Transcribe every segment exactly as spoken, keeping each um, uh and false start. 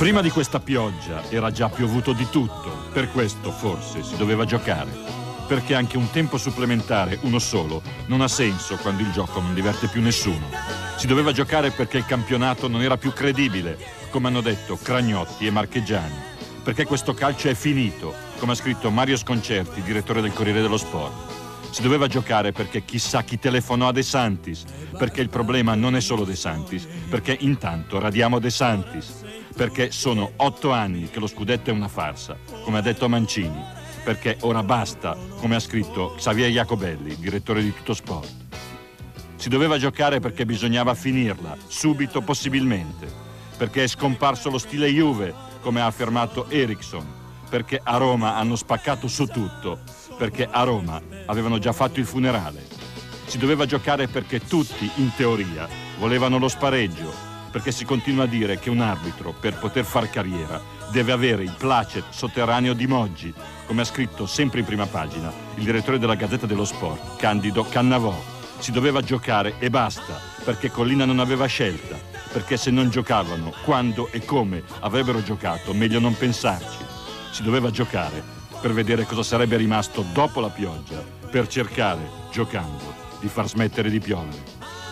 Prima di questa pioggia era già piovuto di tutto, per questo forse si doveva giocare. Perché anche un tempo supplementare, uno solo, non ha senso quando il gioco non diverte più nessuno. Si doveva giocare perché il campionato non era più credibile, come hanno detto Cragnotti e Marchegiani. Perché questo calcio è finito, come ha scritto Mario Sconcerti, direttore del Corriere dello Sport. Si doveva giocare perché chissà chi telefonò a De Santis, perché il problema non è solo De Santis, perché intanto radiamo De Santis, perché sono otto anni che lo scudetto è una farsa, come ha detto Mancini, perché ora basta, come ha scritto Xavier Jacobelli, direttore di Tutto Sport. Si doveva giocare perché bisognava finirla, subito possibilmente, perché è scomparso lo stile Juve, come ha affermato Eriksson, perché a Roma hanno spaccato su tutto, perché a Roma avevano già fatto il funerale. Si doveva giocare perché tutti, in teoria, volevano lo spareggio, perché si continua a dire che un arbitro, per poter far carriera, deve avere il placet sotterraneo di Moggi, come ha scritto sempre in prima pagina il direttore della Gazzetta dello Sport, Candido Cannavò. Si doveva giocare e basta, perché Collina non aveva scelta, perché se non giocavano, quando e come avrebbero giocato, meglio non pensarci. Si doveva giocare per vedere cosa sarebbe rimasto dopo la pioggia, per cercare, giocando, di far smettere di piovere.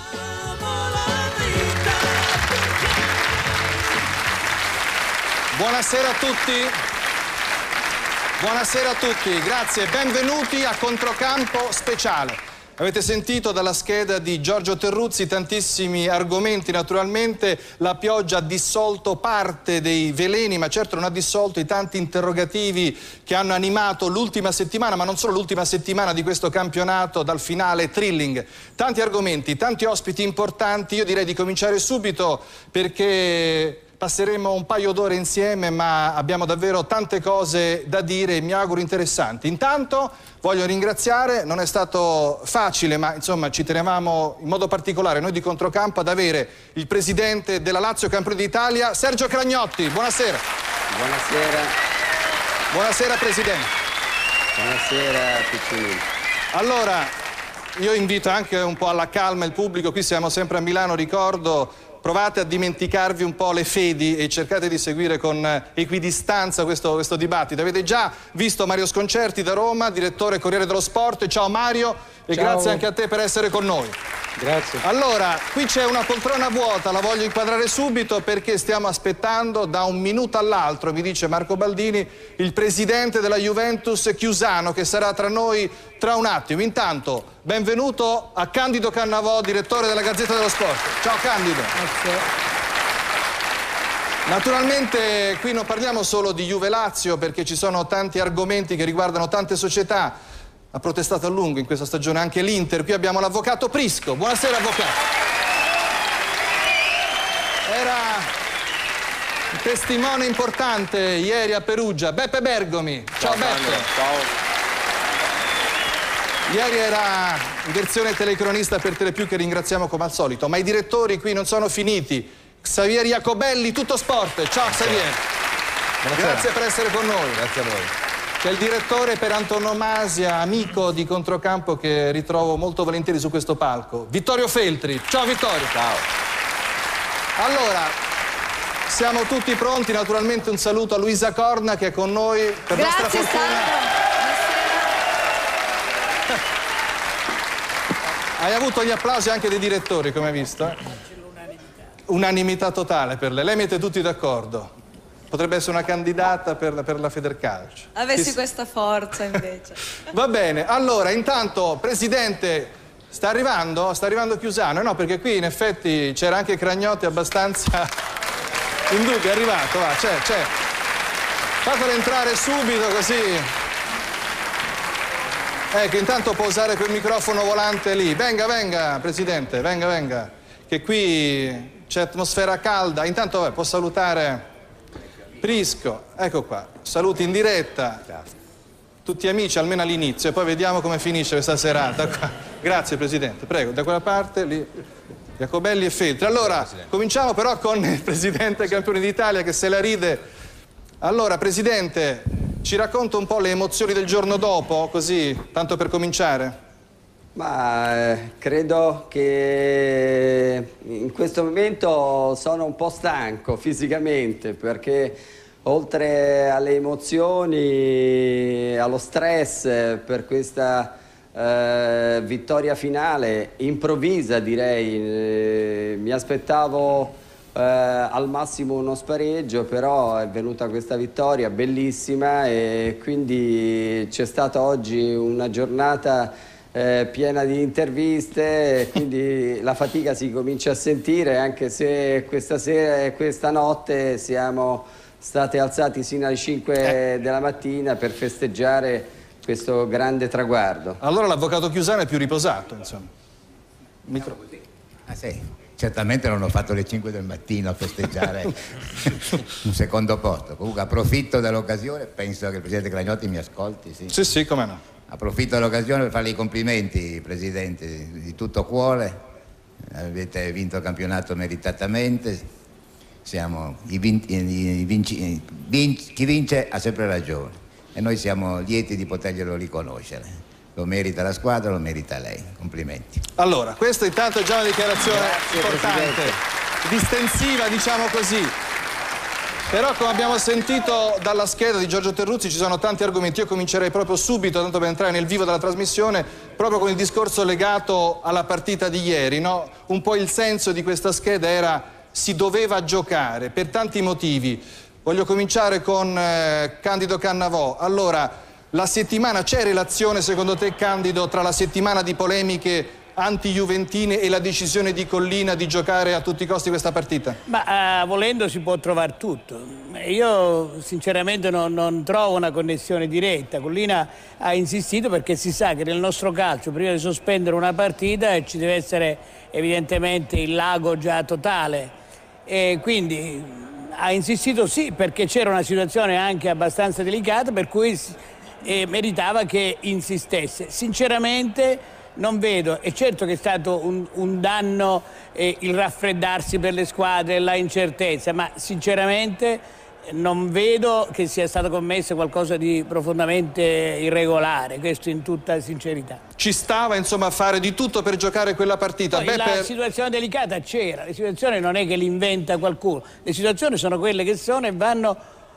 Buonasera a tutti. Buonasera a tutti, grazie, benvenuti a Controcampo Speciale. Avete sentito dalla scheda di Giorgio Terruzzi tantissimi argomenti, naturalmente la pioggia ha dissolto parte dei veleni, ma certo non ha dissolto i tanti interrogativi che hanno animato l'ultima settimana, ma non solo l'ultima settimana di questo campionato dal finale thrilling. Tanti argomenti, tanti ospiti importanti, io direi di cominciare subito perché passeremo un paio d'ore insieme, ma abbiamo davvero tante cose da dire e mi auguro interessanti. Intanto voglio ringraziare, non è stato facile, ma insomma ci tenevamo in modo particolare noi di Controcampo ad avere il presidente della Lazio campione d'Italia, Sergio Cragnotti. Buonasera. Buonasera. Buonasera presidente. Buonasera Piccinini. Allora, io invito anche un po' alla calma il pubblico, qui siamo sempre a Milano, ricordo. Provate a dimenticarvi un po' le fedi e cercate di seguire con equidistanza questo, questo dibattito. Avete già visto Mario Sconcerti da Roma, direttore Corriere dello Sport. Ciao Mario e Ciao. Grazie anche a te per essere con noi. Grazie. Allora, qui c'è una poltrona vuota, la voglio inquadrare subito perché stiamo aspettando da un minuto all'altro, mi dice Marco Baldini, il presidente della Juventus Chiusano che sarà tra noi tra un attimo. Intanto, benvenuto a Candido Cannavò, direttore della Gazzetta dello Sport. Ciao Candido. Grazie. Naturalmente qui non parliamo solo di Juve-Lazio perché ci sono tanti argomenti che riguardano tante società. Ha protestato a lungo in questa stagione anche l'Inter. Qui abbiamo l'avvocato Prisco. Buonasera avvocato. Era un testimone importante ieri a Perugia, Beppe Bergomi. Ciao, ciao Beppe. Ciao. Ieri era in versione telecronista per Telepiù che ringraziamo come al solito, ma i direttori qui non sono finiti. Xavier Jacobelli, Tutto Sport. Ciao Xavier. Buonasera. Grazie per essere con noi. Grazie a voi. C'è il direttore per antonomasia, amico di Controcampo che ritrovo molto volentieri su questo palco, Vittorio Feltri. Ciao Vittorio. Ciao. Allora, siamo tutti pronti, naturalmente un saluto a Luisa Corna che è con noi per Grazie, nostra fortuna. Hai avuto gli applausi anche dei direttori, come hai visto? Eh? Unanimità totale per lei. Lei mette tutti d'accordo. Potrebbe essere una candidata per, per la Federcalcio. Avessi Chi... questa forza invece. Va bene, allora intanto Presidente sta arrivando? Sta arrivando Chiusano? No, perché qui in effetti c'era anche Cragnotti abbastanza in dubbio, è arrivato, va, c'è, c'è. Fatelo entrare subito così. Ecco, intanto può usare quel microfono volante lì. Venga, venga, Presidente, venga, venga. Che qui c'è atmosfera calda. Intanto vabbè, può salutare Prisco, ecco qua, saluti in diretta, tutti amici almeno all'inizio e poi vediamo come finisce questa serata qua. Grazie Presidente, prego, da quella parte lì, Jacobelli e Feltri. Allora, cominciamo però con il Presidente campione d'Italia che se la ride. Allora Presidente, ci racconta un po' le emozioni del giorno dopo, così, tanto per cominciare? Ma eh, credo che in questo momento sono un po' stanco fisicamente, perché oltre alle emozioni, allo stress per questa eh, vittoria finale, improvvisa direi, eh, mi aspettavo eh, al massimo uno spareggio, però è venuta questa vittoria bellissima e quindi c'è stata oggi una giornata Eh, piena di interviste, quindi la fatica si comincia a sentire, anche se questa sera e questa notte siamo stati alzati sino alle cinque della mattina per festeggiare questo grande traguardo. Allora l'avvocato Chiusano è più riposato, insomma. Micro... Ah sì, certamente non ho fatto le cinque del mattino a festeggiare un secondo posto. Comunque approfitto dell'occasione, penso che il Presidente Cragnotti mi ascolti. Sì, sì, sì, come no. Approfitto dell'occasione per farle i complimenti, Presidente, di tutto cuore. Avete vinto il campionato meritatamente. Siamo i vinci, i vinci, vinci, chi vince ha sempre ragione e noi siamo lieti di poterglielo riconoscere. Lo merita la squadra, lo merita lei. Complimenti. Allora, questa intanto è già una dichiarazione Grazie, importante, Presidente. Distensiva, diciamo così. Però, come abbiamo sentito dalla scheda di Giorgio Terruzzi, ci sono tanti argomenti. Io comincerei proprio subito, tanto per entrare nel vivo della trasmissione, proprio con il discorso legato alla partita di ieri, no? Un po' il senso di questa scheda era: si doveva giocare per tanti motivi. Voglio cominciare con eh, Candido Cannavò. Allora, la settimana, c'è relazione secondo te, Candido, tra la settimana di polemiche anti-juventine e la decisione di Collina di giocare a tutti i costi questa partita? Ma uh, volendo si può trovare tutto. Io sinceramente non, non trovo una connessione diretta. Collina ha insistito perché si sa che nel nostro calcio prima di sospendere una partita ci deve essere evidentemente il lago già totale, e quindi ha insistito sì perché c'era una situazione anche abbastanza delicata, per cui eh, meritava che insistesse. Sinceramente non vedo, è certo che è stato un, un danno eh, il raffreddarsi per le squadre, la incertezza, ma sinceramente non vedo che sia stato commesso qualcosa di profondamente irregolare, questo in tutta sincerità. Ci stava insomma a fare di tutto per giocare quella partita? Poi, Beh, la per... situazione delicata c'era, le situazioni non è che li inventa qualcuno, le situazioni sono quelle che sono e vanno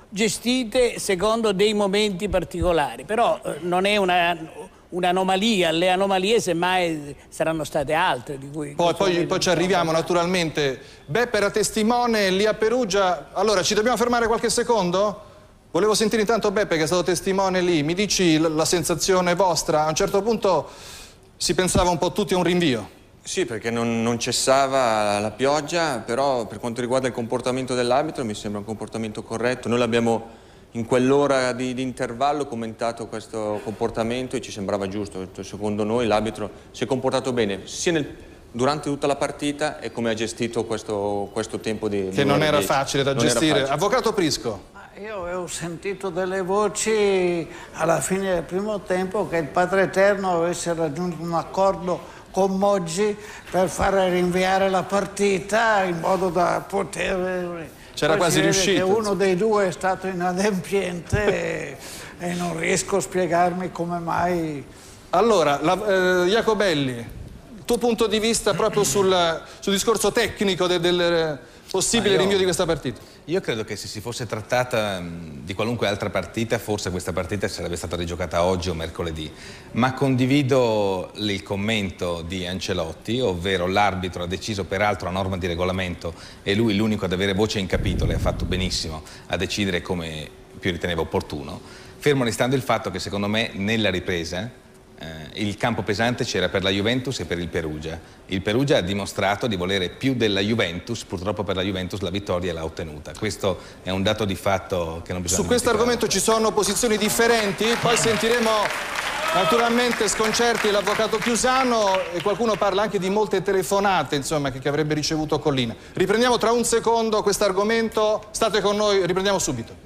gestite secondo dei momenti particolari, però eh, non è una... un'anomalia, le anomalie semmai saranno state altre di cui poi, poi, poi ci arriviamo naturalmente. Beppe era testimone lì a Perugia. Allora ci dobbiamo fermare qualche secondo? Volevo sentire intanto Beppe che è stato testimone lì. Mi dici la, la sensazione vostra? A un certo punto si pensava un po' tutti a un rinvio. Sì, perché non, non cessava la pioggia, però per quanto riguarda il comportamento dell'arbitro mi sembra un comportamento corretto. Noi l'abbiamo in quell'ora di, di intervallo commentato questo comportamento e ci sembrava giusto. Secondo noi l'arbitro si è comportato bene sia nel, durante tutta la partita e come ha gestito questo, questo tempo di... Che non era facile da gestire. Facile. Avvocato Prisco. Ma io avevo sentito delle voci alla fine del primo tempo che il Padre Eterno avesse raggiunto un accordo con Moggi per fare rinviare la partita in modo da poter... C'era quasi riuscito. Che uno dei due è stato inadempiente e, e non riesco a spiegarmi come mai. Allora, la, eh, Jacobelli, il tuo punto di vista proprio sul, sul discorso tecnico del, del possibile io, rinvio di questa partita? Io credo che se si fosse trattata mh, di qualunque altra partita, forse questa partita sarebbe stata rigiocata oggi o mercoledì. Ma condivido il commento di Ancelotti, ovvero l'arbitro ha deciso peraltro a norma di regolamento e lui l'unico ad avere voce in capitolo e ha fatto benissimo a decidere come più riteneva opportuno. Fermo restando il fatto che secondo me nella ripresa Eh, il campo pesante c'era per la Juventus e per il Perugia. Il Perugia ha dimostrato di volere più della Juventus, purtroppo per la Juventus la vittoria l'ha ottenuta. Questo è un dato di fatto che non bisogna... Su questo argomento ci sono posizioni differenti, poi sentiremo naturalmente sconcerti l'avvocato Chiusano e qualcuno parla anche di molte telefonate insomma, che, che avrebbe ricevuto Collina. Riprendiamo tra un secondo questo argomento, state con noi, riprendiamo subito.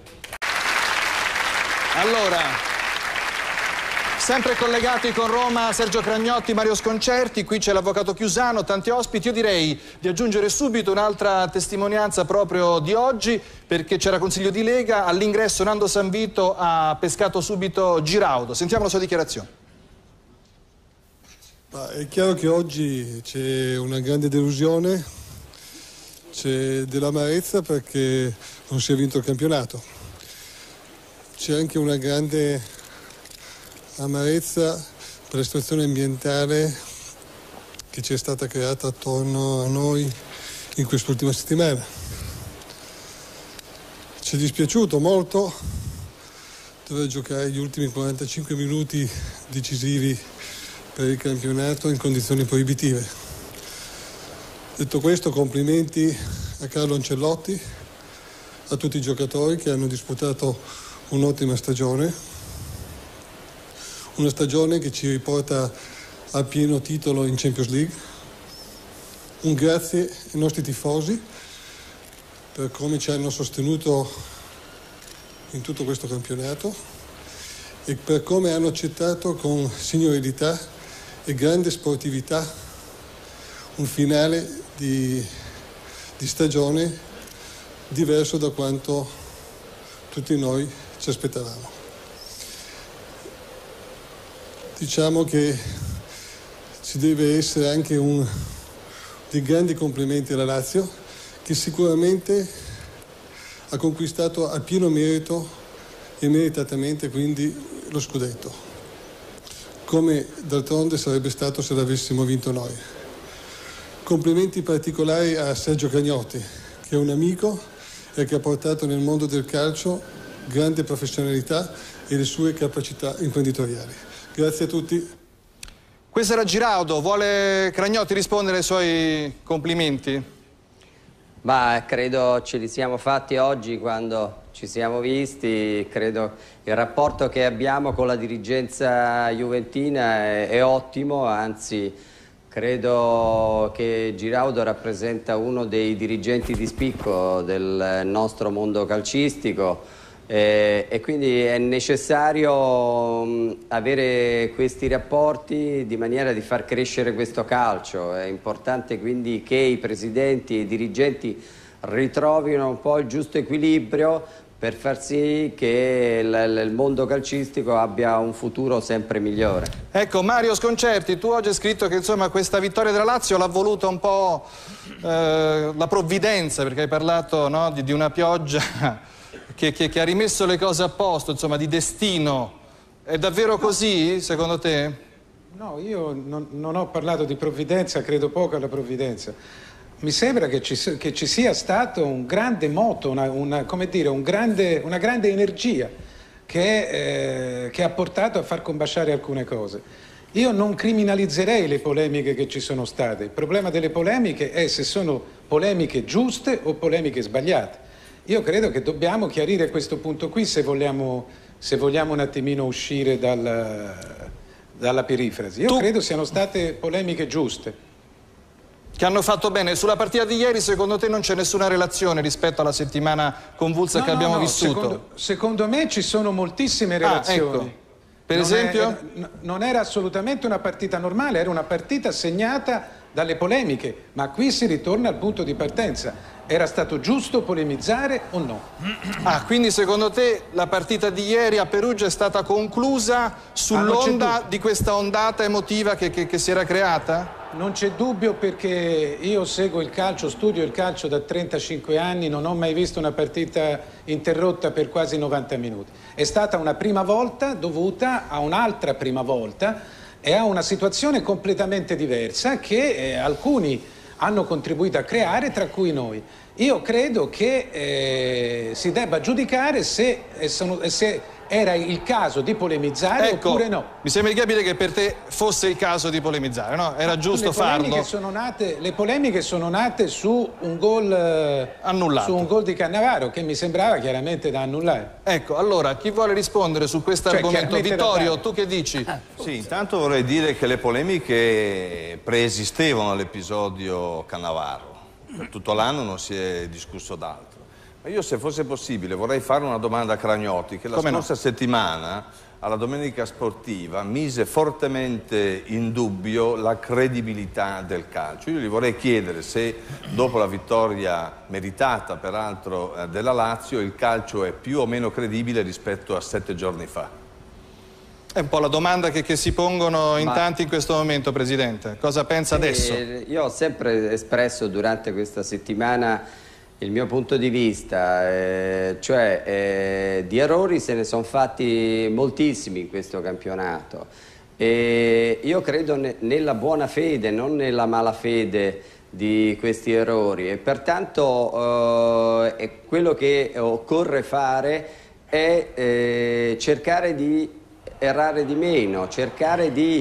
Allora... Sempre collegati con Roma, Sergio Cragnotti, Mario Sconcerti, qui c'è l'avvocato Chiusano, tanti ospiti. Io direi di aggiungere subito un'altra testimonianza proprio di oggi, perché c'era Consiglio di Lega, all'ingresso Nando Sanvito ha pescato subito Giraudo. Sentiamo la sua dichiarazione. Ma è chiaro che oggi c'è una grande delusione, c'è dell'amarezza perché non si è vinto il campionato. C'è anche una grande amarezza per la situazione ambientale che ci è stata creata attorno a noi in quest'ultima settimana. Ci è dispiaciuto molto dover giocare gli ultimi quarantacinque minuti decisivi per il campionato in condizioni proibitive. Detto questo, complimenti a Carlo Ancelotti, a tutti i giocatori che hanno disputato un'ottima stagione, una stagione che ci riporta a pieno titolo in Champions League. Un grazie ai nostri tifosi per come ci hanno sostenuto in tutto questo campionato e per come hanno accettato con signorilità e grande sportività un finale di, di stagione diverso da quanto tutti noi ci aspettavamo. Diciamo che ci deve essere anche un, dei grandi complimenti alla Lazio, che sicuramente ha conquistato a pieno merito e meritatamente quindi lo scudetto, come d'altronde sarebbe stato se l'avessimo vinto noi. Complimenti particolari a Sergio Cragnotti, che è un amico e che ha portato nel mondo del calcio grande professionalità e le sue capacità imprenditoriali. Grazie a tutti. Questo era Giraudo. Vuole Cragnotti rispondere ai suoi complimenti? Ma credo ce li siamo fatti oggi quando ci siamo visti. Credo il rapporto che abbiamo con la dirigenza juventina è, è ottimo, anzi credo che Giraudo rappresenta uno dei dirigenti di spicco del nostro mondo calcistico. Eh, e quindi è necessario mh, avere questi rapporti di maniera di far crescere questo calcio. È importante quindi che i presidenti e i dirigenti ritrovino un po' il giusto equilibrio per far sì che il, il mondo calcistico abbia un futuro sempre migliore. Ecco, Mario Sconcerti, tu oggi hai scritto che insomma questa vittoria della Lazio l'ha voluta un po' eh, la provvidenza, perché hai parlato, no, di, di una pioggia Che, che, che ha rimesso le cose a posto, insomma, di destino. È davvero così, secondo te? No, io non, non ho parlato di provvidenza, credo poco alla provvidenza. Mi sembra che ci, che ci sia stato un grande moto, una, una, come dire, un grande, una grande energia che, eh, che ha portato a far combaciare alcune cose. Io non criminalizzerei le polemiche che ci sono state. Il problema delle polemiche è se sono polemiche giuste o polemiche sbagliate. Io credo che dobbiamo chiarire questo punto qui se vogliamo, se vogliamo un attimino uscire dal, dalla perifrasi. Io tu... credo siano state polemiche giuste. Che hanno fatto bene. Sulla partita di ieri, secondo te, non c'è nessuna relazione rispetto alla settimana convulsa no, che abbiamo no, no. vissuto? Secondo, secondo me ci sono moltissime relazioni. Ah, ecco. Per non esempio? È, non era assolutamente una partita normale, era una partita segnata dalle polemiche, ma qui si ritorna al punto di partenza. Era stato giusto polemizzare o no? Ah, quindi secondo te la partita di ieri a Perugia è stata conclusa sull'onda ah, di questa ondata emotiva che, che, che si era creata? Non c'è dubbio, perché io seguo il calcio, studio il calcio da trentacinque anni, non ho mai visto una partita interrotta per quasi novanta minuti. È stata una prima volta dovuta a un'altra prima volta e a una situazione completamente diversa che eh, alcuni hanno contribuito a creare, tra cui noi. Io credo che eh, si debba giudicare se, eh, sono, se era il caso di polemizzare ecco, oppure no. Mi sembra di capire che per te fosse il caso di polemizzare, no? Era Ma giusto le farlo. Sono nate, le polemiche sono nate su un gol eh, annullato, su un gol di Cannavaro che mi sembrava chiaramente da annullare. Ecco, allora, chi vuole rispondere su questo cioè, argomento? Vittorio, tu che dici? Sì, intanto vorrei dire che le polemiche preesistevano all'episodio Cannavaro. Per tutto l'anno non si è discusso d'altro. Ma io, se fosse possibile, vorrei fare una domanda a Cragnotti, che la Come scorsa no? settimana alla Domenica Sportiva mise fortemente in dubbio la credibilità del calcio. Io gli vorrei chiedere se, dopo la vittoria meritata peraltro eh, della Lazio, il calcio è più o meno credibile rispetto a sette giorni fa. È un po' la domanda che, che si pongono in Ma... tanti in questo momento, Presidente. Cosa pensa sì, adesso? Io ho sempre espresso durante questa settimana il mio punto di vista, eh, cioè eh, di errori se ne sono fatti moltissimi in questo campionato. E io credo ne, nella buona fede, non nella malafede di questi errori, e pertanto eh, quello che occorre fare è eh, cercare di errare di meno, cercare di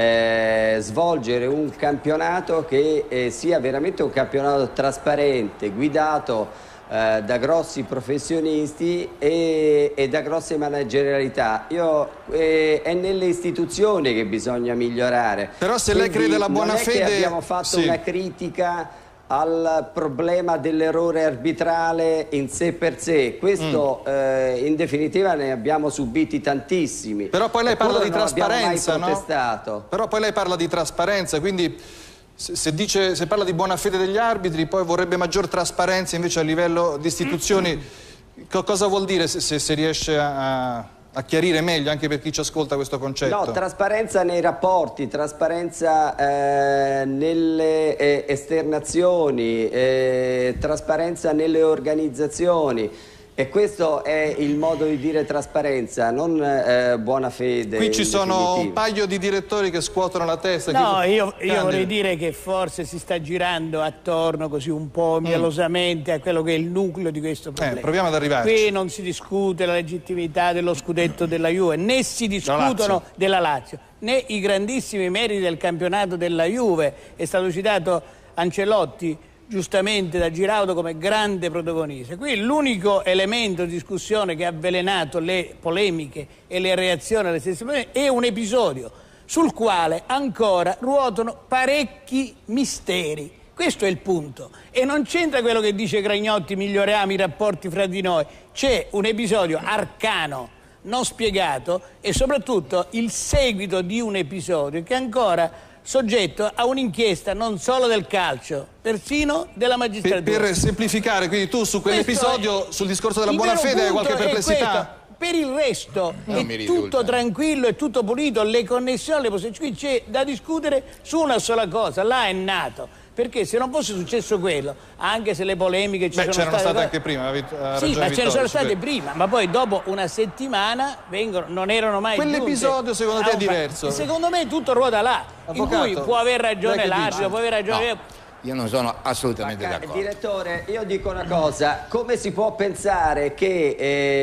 eh, svolgere un campionato che eh, sia veramente un campionato trasparente, guidato eh, da grossi professionisti e, e da grosse managerialità. Io, eh, è nelle istituzioni che bisogna migliorare. Però se lei crede alla buona fede... Non è che abbiamo fatto sì. una critica al problema dell'errore arbitrale in sé per sé, questo mm. eh, in definitiva ne abbiamo subiti tantissimi. Però poi lei parla di trasparenza, no? Però poi lei parla di trasparenza, quindi se, se, dice, se parla di buona fede degli arbitri, poi vorrebbe maggior trasparenza invece a livello di istituzioni. Cosa vuol dire se, se, se riesce a... a chiarire meglio anche per chi ci ascolta questo concetto? No, trasparenza nei rapporti, trasparenza eh, nelle eh, esternazioni, eh, trasparenza nelle organizzazioni, e questo è il modo di dire trasparenza, non eh, buona fede. Qui ci sono un paio di direttori che scuotono la testa. No, chi... io, io vorrei dire che forse si sta girando attorno così un po' mielosamente mm. a quello che è il nucleo di questo problema. Eh, proviamo ad arrivarci. Qui non si discute la legittimità dello scudetto della Juve, né si discutono Lazio. della Lazio, né i grandissimi meriti del campionato della Juve. È stato citato Ancelotti giustamente da Giraudo come grande protagonista. Qui l'unico elemento di discussione che ha avvelenato le polemiche e le reazioni alle stesse polemiche è un episodio sul quale ancora ruotano parecchi misteri. Questo è il punto. E non c'entra quello che dice Cragnotti, miglioriamo i rapporti fra di noi. C'è un episodio arcano, non spiegato, e soprattutto il seguito di un episodio che ancora soggetto a un'inchiesta non solo del calcio, persino della magistratura. Per, per semplificare, quindi tu su quell'episodio, sul discorso della buona fede, hai qualche perplessità? Per il resto non è tutto tranquillo, è tutto pulito, le connessioni, le posizioni, qui c'è da discutere su una sola cosa, là è nato. Perché se non fosse successo quello, anche se le polemiche ci Beh, sono state... state... anche prima, sì, ma ce ne sono state prima, ma poi dopo una settimana vengono, non erano mai Quell'episodio secondo te è diverso? Secondo me tutto ruota là, Avvocato, in cui può aver ragione l'arbitro, può aver ragione... No, io non sono assolutamente d'accordo. Direttore, io dico una cosa, come si può pensare che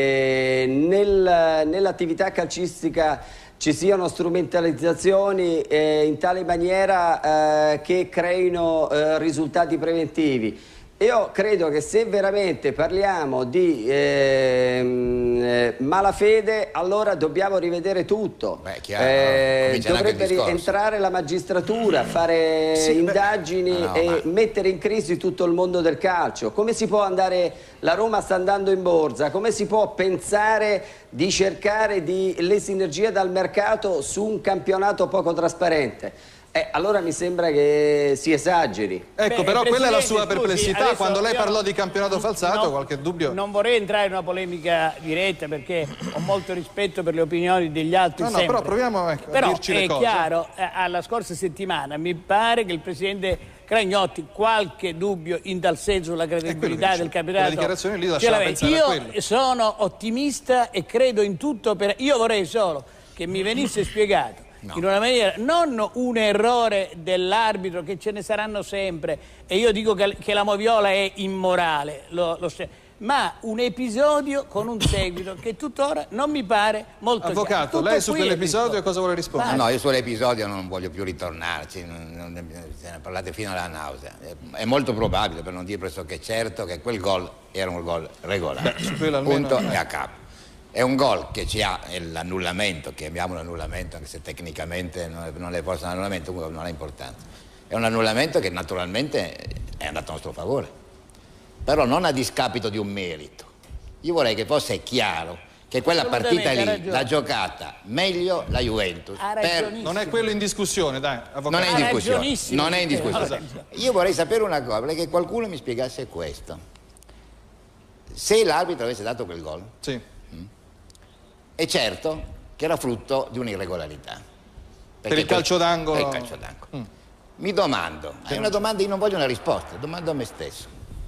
eh, nel, nell'attività calcistica ci siano strumentalizzazioni eh, in tale maniera eh, che creino eh, risultati preventivi? Io credo che se veramente parliamo di eh, malafede, allora dobbiamo rivedere tutto. Beh, chiaro, eh, dovrebbe entrare la magistratura, fare sì, indagini beh, no, e ma... mettere in crisi tutto il mondo del calcio. Come si può andare, la Roma sta andando in borsa, come si può pensare di cercare di le sinergie dal mercato su un campionato poco trasparente? Eh, allora mi sembra che si esageri. Ecco, Beh, però quella è la sua perplessità. Scusi, quando lei parlò di campionato no, falsato, no, qualche dubbio? Non vorrei entrare in una polemica diretta perché ho molto rispetto per le opinioni degli altri. No, no, sempre. però proviamo ecco, però a dirci le cose. Però è chiaro, eh, alla scorsa settimana mi pare che il Presidente Cragnotti qualche dubbio in tal senso sulla credibilità del campionato. La dichiarazione lì lasciava pensare io a quello. sono ottimista e credo in tutto. Per... Io vorrei solo che mi venisse spiegato no. in una maniera, non un errore dell'arbitro, che ce ne saranno sempre, e io dico che, che la Moviola è immorale, lo, lo ma un episodio con un seguito che tuttora non mi pare molto Avvocato, lei su quell'episodio cosa vuole rispondere? No, no, io sull'episodio non voglio più ritornarci, non, non, se ne parlate fino alla nausea. È molto probabile, per non dire pressoché certo, che quel gol era un gol regolare. Beh, su quello almeno... Punto e a capo. È un gol che ci ha l'annullamento, chiamiamolo annullamento, anche se tecnicamente non è, non è forse un annullamento, comunque non ha importanza. È un annullamento che naturalmente è andato a nostro favore, però non a discapito di un merito. Io vorrei che fosse chiaro che quella partita lì l'ha giocata meglio la Juventus. Per... Non è quello in discussione, dai, avvocato. Non è in discussione. Non è in discussione. Io vorrei sapere una cosa, vorrei che qualcuno mi spiegasse questo. Se l'arbitro avesse dato quel gol, sì. è certo che era frutto di un'irregolarità. Per il calcio d'angolo? Per il calcio d'angolo. Mm. Mi domando, è una domanda, io non voglio una risposta, domando a me stesso.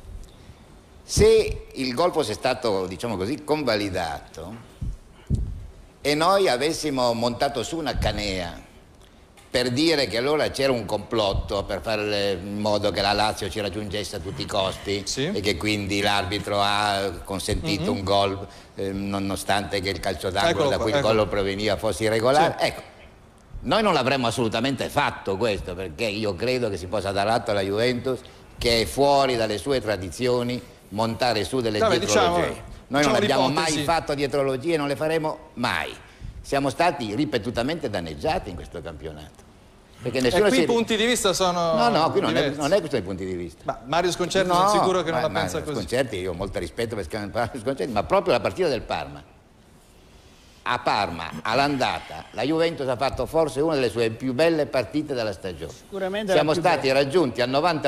Se il gol fosse stato, diciamo così, convalidato e noi avessimo montato su una canea per dire che allora c'era un complotto per fare in modo che la Lazio ci raggiungesse a tutti i costi, sì, e che quindi l'arbitro ha consentito mm-hmm. un gol eh, nonostante che il calcio d'angolo da cui il gol proveniva fosse irregolare, sì. Ecco, noi non l'avremmo assolutamente fatto questo, perché io credo che si possa dar atto alla Juventus che è fuori dalle sue tradizioni montare su delle Vabbè, dietrologie. Diciamo, noi non abbiamo mai fatto dietrologie e non le faremo mai. Siamo stati ripetutamente danneggiati in questo campionato. Perché nessuno e qui si... i punti di vista sono No, no, qui non è, non è questo i punti di vista. Ma Mario Sconcerti no, sono sicuro che non ma, la pensa così. Sconcerti, io ho molto rispetto per Mario Sconcerti, ma proprio la partita del Parma. A Parma, all'andata, la Juventus ha fatto forse una delle sue più belle partite della stagione. Sicuramente siamo stati bella. raggiunti al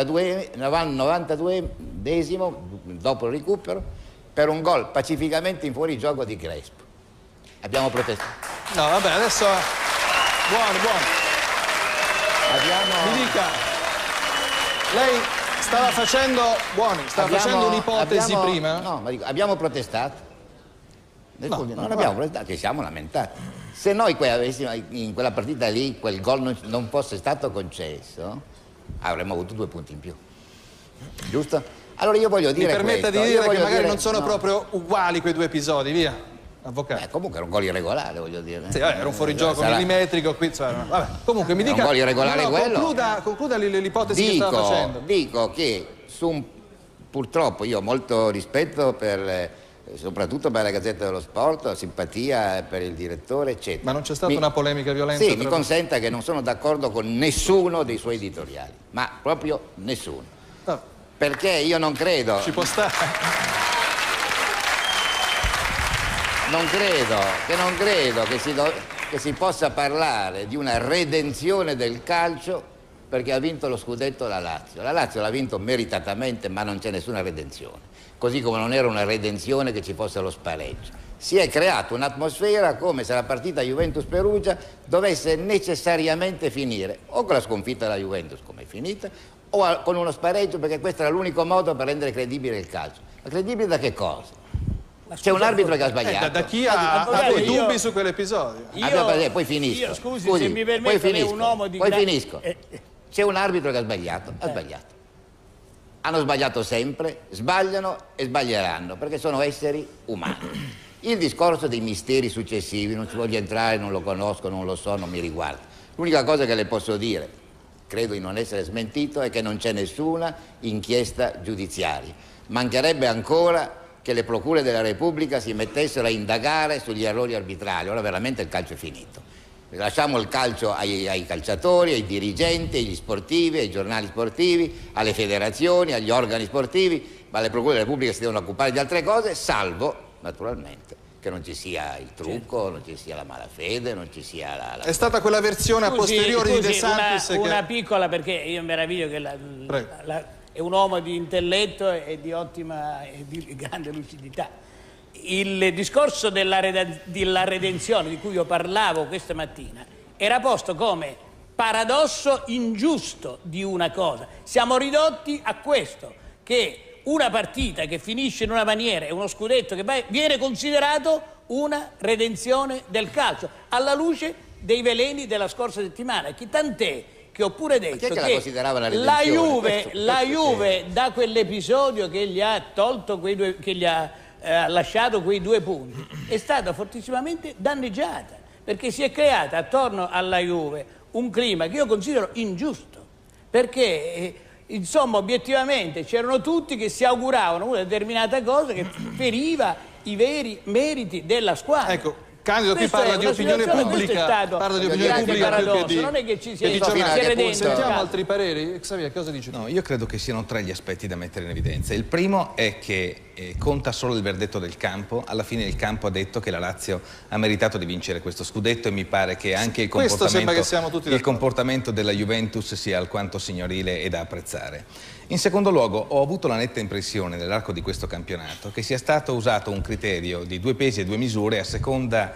novantaduesimo, dopo il recupero, per un gol pacificamente in fuorigioco di Crespo. Abbiamo protestato. No, vabbè, adesso... Buono, buono. Abbiamo... Mi dica, lei stava facendo... Buoni, stava abbiamo, facendo un'ipotesi abbiamo, prima? No, ma dico, abbiamo protestato. No, non no, abbiamo protestato, ci siamo lamentati. Se noi avessimo in quella partita lì quel gol non, non fosse stato concesso, avremmo avuto due punti in più. Giusto? Allora io voglio dire Mi permetta questo, di dire che magari dire, non sono no. proprio uguali quei due episodi, via. Avvocato. Eh, comunque era un gol irregolare, voglio dire. Sì, vabbè, era un fuorigioco Sarà... millimetrico, qui, vabbè. Comunque mi dica... Era un gol irregolare no, no, quello? Concluda, concluda l'ipotesi dico, che stava facendo. Dico che su un... purtroppo io ho molto rispetto per... soprattutto per la Gazzetta dello Sport, simpatia per il direttore, eccetera. Ma non c'è stata mi... una polemica violenta? Sì, mi consenta che non sono d'accordo con nessuno dei suoi editoriali, ma proprio nessuno. No. Perché io non credo... Ci può stare. Non credo, che non credo che si, do... che si possa parlare di una redenzione del calcio perché ha vinto lo scudetto la Lazio. La Lazio l'ha vinto meritatamente, ma non c'è nessuna redenzione. Così come non era una redenzione che ci fosse lo spareggio. Si è creata un'atmosfera come se la partita Juventus-Perugia dovesse necessariamente finire o con la sconfitta della Juventus, come è finita, o con uno spareggio, perché questo era l'unico modo per rendere credibile il calcio. Ma credibile da che cosa? C'è un arbitro che ha sbagliato. Eh, da, da chi ha, ha dei dubbi su quell'episodio? Io, poi finisco. Io, scusi, scusi, se mi permette, poi finisco, un uomo di poi gran... finisco. C'è un arbitro che ha sbagliato, ha sbagliato. Hanno sbagliato sempre, sbagliano e sbaglieranno, perché sono esseri umani. Il discorso dei misteri successivi, non ci voglio entrare, non lo conosco, non lo so, non mi riguarda. L'unica cosa che le posso dire, credo di non essere smentito, è che non c'è nessuna inchiesta giudiziaria. Mancherebbe ancora che le procure della Repubblica si mettessero a indagare sugli errori arbitrali. Ora veramente il calcio è finito. Lasciamo il calcio ai, ai calciatori, ai dirigenti, agli sportivi, ai giornali sportivi, alle federazioni, agli organi sportivi, ma le procure della Repubblica si devono occupare di altre cose, salvo, naturalmente, che non ci sia il trucco, non ci sia la malafede, non ci sia la... la... È stata quella versione scusi, a posteriori scusi, di De Santis una, che... una piccola, perché io mi meraviglio che la, la, la, è un uomo di intelletto e di ottima e di grande lucidità. Il discorso della, della redenzione di cui io parlavo questa mattina era posto come paradosso ingiusto di una cosa. Siamo ridotti a questo, che una partita che finisce in una maniera e uno scudetto che viene considerato una redenzione del calcio, alla luce dei veleni della scorsa settimana. Che tant'è che ho pure detto che, che la, la, la Juve, questo, la questo Juve da quell'episodio che gli ha tolto quei due, che gli ha eh, lasciato quei due punti, è stata fortissimamente danneggiata, perché si è creata attorno alla Juve un clima che io considero ingiusto, perché eh, insomma obiettivamente c'erano tutti che si auguravano una determinata cosa che feriva i veri meriti della squadra. Ecco. Candido qui parla di opinione pubblica, parla di opinione pubblica più di, non è che ci sia di giornali. Sentiamo altri pareri. Xavier, cosa dici tu? No, io credo che siano tre gli aspetti da mettere in evidenza. Il primo è che eh, conta solo il verdetto del campo. Alla fine il campo ha detto che la Lazio ha meritato di vincere questo scudetto e mi pare che anche il comportamento, che siamo tutti il comportamento della Juventus sia alquanto signorile e da apprezzare. In secondo luogo, ho avuto la netta impressione nell'arco di questo campionato che sia stato usato un criterio di due pesi e due misure a seconda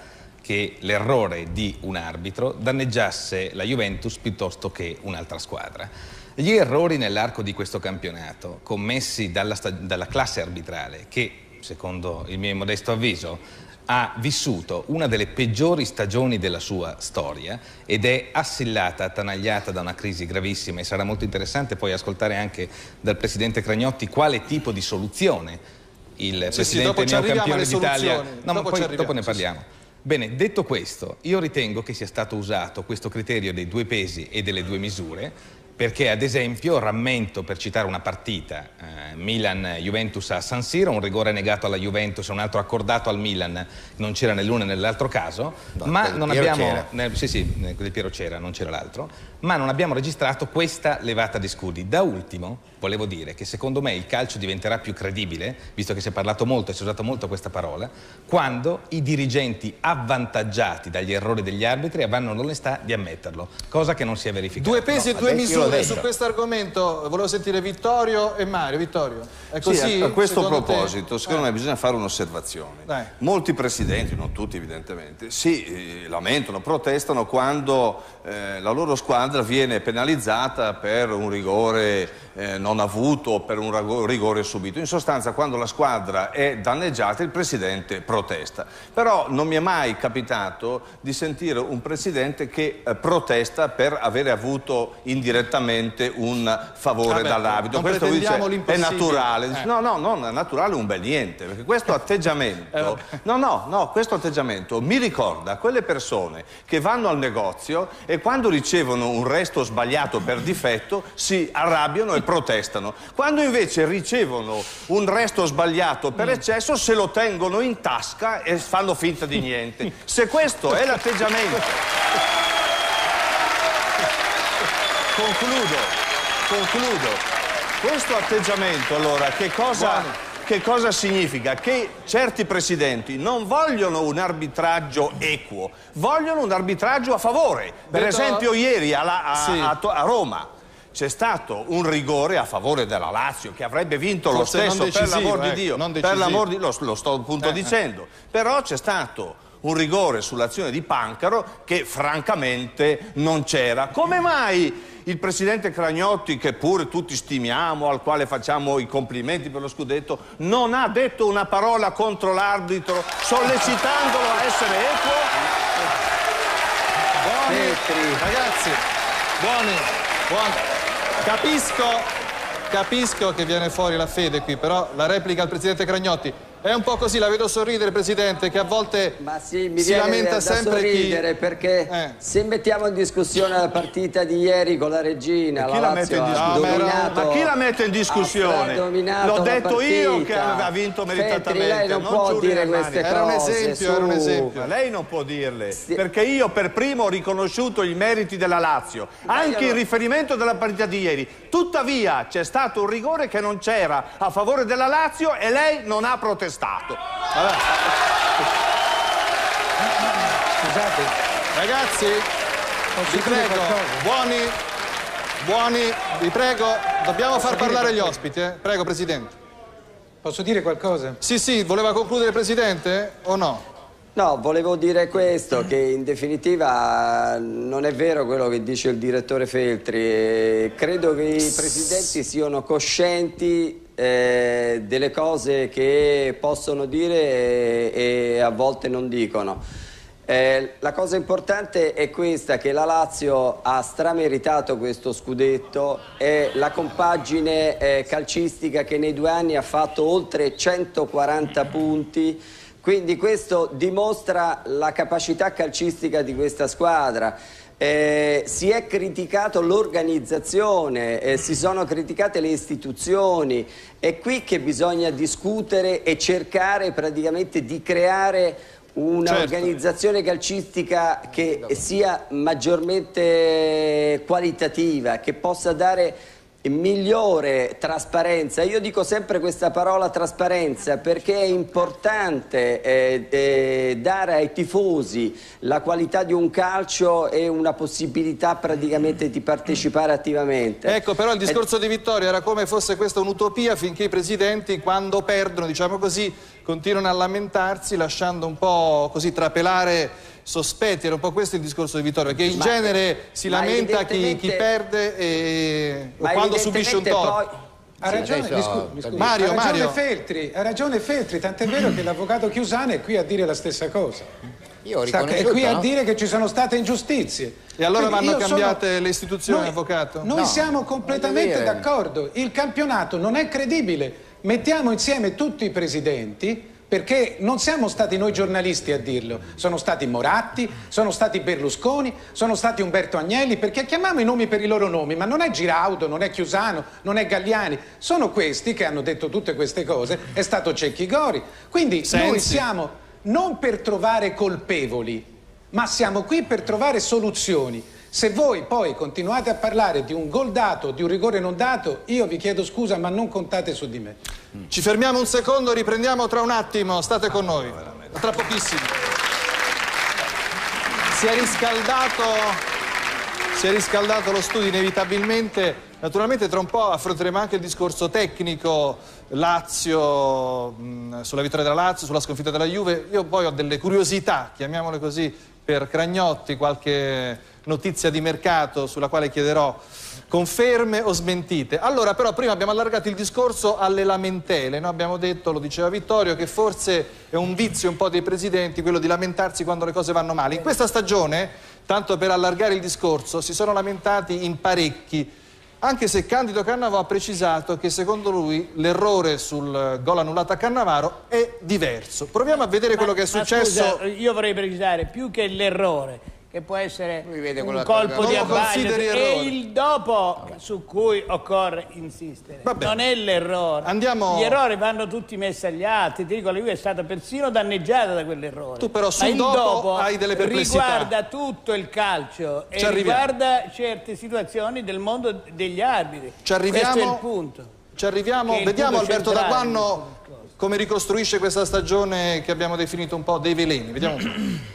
che l'errore di un arbitro danneggiasse la Juventus piuttosto che un'altra squadra. Gli errori nell'arco di questo campionato commessi dalla, dalla classe arbitrale, che secondo il mio modesto avviso ha vissuto una delle peggiori stagioni della sua storia ed è assillata, attanagliata da una crisi gravissima, e sarà molto interessante poi ascoltare anche dal Presidente Cragnotti quale tipo di soluzione il sì, sì, Presidente neocampione d'Italia... No, dopo, poi, dopo ne sì, parliamo. Sì. Bene, detto questo, io ritengo che sia stato usato questo criterio dei due pesi e delle due misure, perché ad esempio rammento, per citare una partita, eh, Milan-Juventus a San Siro, un rigore negato alla Juventus e un altro accordato al Milan, non c'era nell'uno e nell'altro caso, no, ma non abbiamo, nel, sì sì, del Piero c'era, non c'era l'altro, ma non abbiamo registrato questa levata di scudi. Da ultimo, volevo dire che secondo me il calcio diventerà più credibile, visto che si è parlato molto e si è usato molto questa parola, quando i dirigenti avvantaggiati dagli errori degli arbitri avranno l'onestà di ammetterlo, cosa che non si è verificata. Due pesi no, e due misure su questo argomento. Volevo sentire Vittorio e Mario. Vittorio, è così? Sì, a questo proposito, te? secondo eh. me bisogna fare un'osservazione. Molti presidenti, non tutti evidentemente, si eh, lamentano, protestano quando eh, la loro squadra viene penalizzata per un rigore eh, non avuto o per un rigore subito. In sostanza, quando la squadra è danneggiata, il presidente protesta. Però non mi è mai capitato di sentire un presidente che eh, protesta per avere avuto indirettamente un favore dall'arbitro. Questo dice, è naturale. Eh. No, no, non è naturale un bel niente, perché questo atteggiamento, no, no, no, questo atteggiamento mi ricorda quelle persone che vanno al negozio e quando ricevono un resto sbagliato per difetto si arrabbiano e protestano. Quando invece ricevono un resto sbagliato per eccesso se lo tengono in tasca e fanno finta di niente. Se questo è l'atteggiamento... Concludo, concludo. Questo atteggiamento allora che cosa, che cosa significa? Che certi presidenti non vogliono un arbitraggio equo, vogliono un arbitraggio a favore. Per Detto... esempio ieri alla, a, sì. a, a Roma c'è stato un rigore a favore della Lazio che avrebbe vinto Forse lo stesso, per l'amor di Dio, ecco, per l'amor di, lo, lo sto appunto eh, dicendo, eh. Però c'è stato un rigore sull'azione di Pancaro che francamente non c'era. Come mai il presidente Cragnotti, che pure tutti stimiamo, al quale facciamo i complimenti per lo scudetto, non ha detto una parola contro l'arbitro, sollecitandolo a essere equo? Buoni, ragazzi, buoni, buoni. Capisco, capisco che viene fuori la fede qui, però la replica al presidente Cragnotti. È un po' così, la vedo sorridere, Presidente, che a volte Ma sì, mi si lamenta da sempre sorridere chi... perché eh. se mettiamo in discussione la partita di ieri con la Regina, chi la la mette in discussione? Ma, ma chi la mette in discussione? L'ho detto io che ha vinto meritatamente. Feltri, lei non, non può dire queste era cose. Un esempio, su... era un esempio. Ma lei non può dirle, sì. Perché io per primo ho riconosciuto i meriti della Lazio, ma anche in non... riferimento della partita di ieri. Tuttavia c'è stato un rigore che non c'era a favore della Lazio e lei non ha protestato. Vabbè. Scusate, ragazzi, vi prego, buoni, buoni, vi prego, dobbiamo Posso far parlare qualcosa? gli ospiti, eh? Prego, Presidente. Posso dire qualcosa? Sì, sì, voleva concludere, Presidente, o no? No, volevo dire questo, che in definitiva non è vero quello che dice il direttore Feltri. Credo che i presidenti siano coscienti eh, delle cose che possono dire e, e a volte non dicono. Eh, la cosa importante è questa, che la Lazio ha strameritato questo scudetto, è la compagine eh, calcistica che nei due anni ha fatto oltre centoquaranta punti. Quindi questo dimostra la capacità calcistica di questa squadra. Eh, si è criticato l'organizzazione, eh, si sono criticate le istituzioni. È qui che bisogna discutere e cercare praticamente di creare un'organizzazione certo. calcistica che sia maggiormente qualitativa, che possa dare migliore trasparenza. Io dico sempre questa parola trasparenza perché è importante eh, eh, dare ai tifosi la qualità di un calcio e una possibilità praticamente di partecipare attivamente. Ecco, però il discorso eh, di Vittorio era come fosse questa un'utopia finché i presidenti, quando perdono, diciamo così, continuano a lamentarsi lasciando un po' così trapelare sospetti, era un po' questo il discorso di Vittorio, che in ma, genere si lamenta chi, chi perde e o quando subisce un torto. Poi... Ha ragione, Sì, mi scu mi scusi, Mario, ha ragione Mario. Feltri, ha ragione Feltri, tant'è vero che l'avvocato Chiusana è qui a dire la stessa cosa. Io ho Sa che è qui a dire che ci sono state ingiustizie. E allora Quindi vanno io cambiate sono... le istituzioni, noi, avvocato? Noi No, siamo completamente dire. d'accordo. Il campionato non è credibile. Mettiamo insieme tutti i presidenti, perché non siamo stati noi giornalisti a dirlo, sono stati Moratti, sono stati Berlusconi, sono stati Umberto Agnelli, perché chiamiamo i nomi per i loro nomi, ma non è Giraudo, non è Chiusano, non è Galliani, sono questi che hanno detto tutte queste cose, è stato Cecchi Gori. Quindi Sensi. Noi siamo non per trovare colpevoli, ma siamo qui per trovare soluzioni. Se voi poi continuate a parlare di un gol dato, di un rigore non dato, io vi chiedo scusa, ma non contate su di me. Ci fermiamo un secondo, riprendiamo tra un attimo, state con noi, tra pochissimo. Si è riscaldato, si è riscaldato lo studio inevitabilmente, naturalmente tra un po' affronteremo anche il discorso tecnico, Lazio, mh, sulla vittoria della Lazio, sulla sconfitta della Juve. Io poi ho delle curiosità, chiamiamole così, per Cragnotti, qualche notizia di mercato sulla quale chiederò conferme o smentite. Allora però prima abbiamo allargato il discorso alle lamentele, no? Abbiamo detto, lo diceva Vittorio, che forse è un vizio un po' dei presidenti quello di lamentarsi quando le cose vanno male. In questa stagione, tanto per allargare il discorso, si sono lamentati in parecchi, anche se Candido Cannavò ha precisato che secondo lui l'errore sul gol annullato a Cannavaro è diverso. Proviamo a vedere ma, quello che è ma successo. Scusa, io vorrei precisare, più che l'errore, che può essere un colpo non di lo abbaglio, consideri e errore. il dopo Vabbè. su cui occorre insistere. Vabbè. Non è l'errore. Andiamo... Gli errori vanno tutti messi agli atti. Ti dico, la Juve è stata persino danneggiata da quell'errore. Tu però sul Ma il dopo, dopo hai delle perplessità. riguarda tutto il calcio Ci e arriviamo. riguarda certe situazioni del mondo degli arbitri. Ci arriviamo, Questo è il punto. Ci arriviamo. Che è il Vediamo punto Alberto centrale. D'Aguanno come ricostruisce questa stagione che abbiamo definito un po' dei veleni. Vediamo un po'.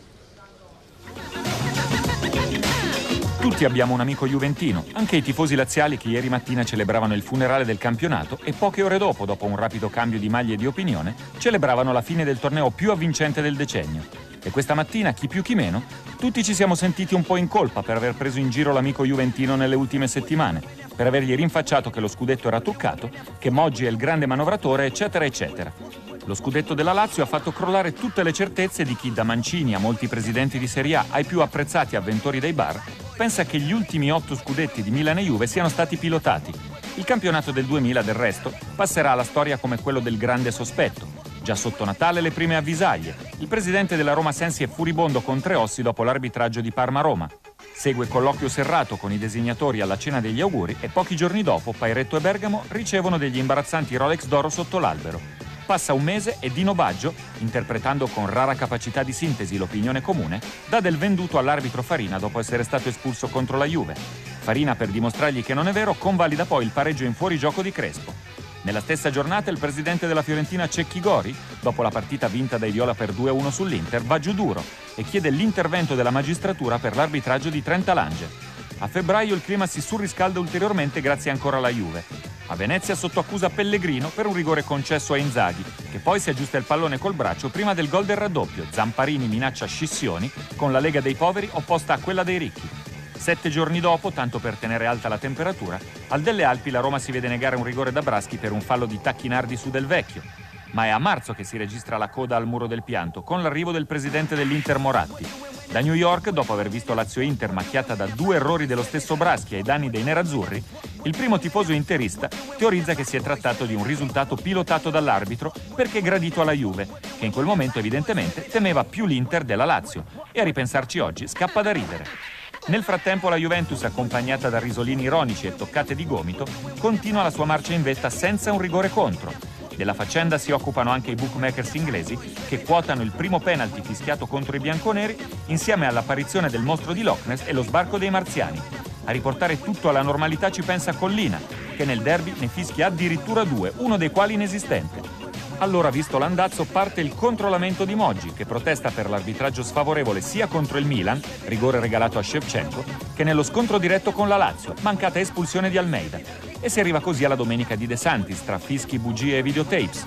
Tutti abbiamo un amico juventino, anche i tifosi laziali che ieri mattina celebravano il funerale del campionato e poche ore dopo, dopo un rapido cambio di maglie e di opinione, celebravano la fine del torneo più avvincente del decennio. E questa mattina, chi più chi meno, tutti ci siamo sentiti un po' in colpa per aver preso in giro l'amico juventino nelle ultime settimane, per avergli rinfacciato che lo scudetto era truccato, che Moggi è il grande manovratore, eccetera, eccetera. Lo scudetto della Lazio ha fatto crollare tutte le certezze di chi, da Mancini a molti presidenti di Serie A ai più apprezzati avventori dei bar, pensa che gli ultimi otto scudetti di Milan e Juve siano stati pilotati. Il campionato del duemila, del resto, passerà alla storia come quello del grande sospetto. Già sotto Natale le prime avvisaglie. Il presidente della Roma Sensi è furibondo con Treossi dopo l'arbitraggio di Parma-Roma. Segue colloquio serrato con i designatori alla cena degli auguri e pochi giorni dopo Pairetto e Bergamo ricevono degli imbarazzanti Rolex d'oro sotto l'albero. Passa un mese e Dino Baggio, interpretando con rara capacità di sintesi l'opinione comune, dà del venduto all'arbitro Farina dopo essere stato espulso contro la Juve. Farina, per dimostrargli che non è vero, convalida poi il pareggio in fuorigioco di Crespo. Nella stessa giornata il presidente della Fiorentina Cecchi Gori, dopo la partita vinta dai Viola per due a uno sull'Inter, va giù duro e chiede l'intervento della magistratura per l'arbitraggio di Trenta Lange. A febbraio il clima si surriscalda ulteriormente grazie ancora alla Juve. A Venezia sotto accusa Pellegrino per un rigore concesso a Inzaghi, che poi si aggiusta il pallone col braccio prima del gol del raddoppio. Zamparini minaccia scissioni con la Lega dei Poveri opposta a quella dei ricchi. Sette giorni dopo, tanto per tenere alta la temperatura, al Delle Alpi la Roma si vede negare un rigore da Braschi per un fallo di Tacchinardi su Del Vecchio. Ma è a marzo che si registra la coda al muro del pianto, con l'arrivo del presidente dell'Inter Moratti. Da New York, dopo aver visto Lazio-Inter macchiata da due errori dello stesso Braschi ai danni dei nerazzurri, il primo tifoso interista teorizza che si è trattato di un risultato pilotato dall'arbitro perché gradito alla Juve, che in quel momento evidentemente temeva più l'Inter della Lazio, e a ripensarci oggi scappa da ridere. Nel frattempo la Juventus, accompagnata da risolini ironici e toccate di gomito, continua la sua marcia in vetta senza un rigore contro. Della faccenda si occupano anche i bookmakers inglesi, che quotano il primo penalty fischiato contro i bianconeri insieme all'apparizione del mostro di Loch Ness e lo sbarco dei marziani. A riportare tutto alla normalità ci pensa Collina, che nel derby ne fischia addirittura due, uno dei quali inesistente. Allora, visto l'andazzo, parte il controlamento di Moggi, che protesta per l'arbitraggio sfavorevole sia contro il Milan, rigore regalato a Shevchenko, che nello scontro diretto con la Lazio, mancata espulsione di Almeida. E si arriva così alla domenica di De Santis, tra fischi, bugie e videotapes.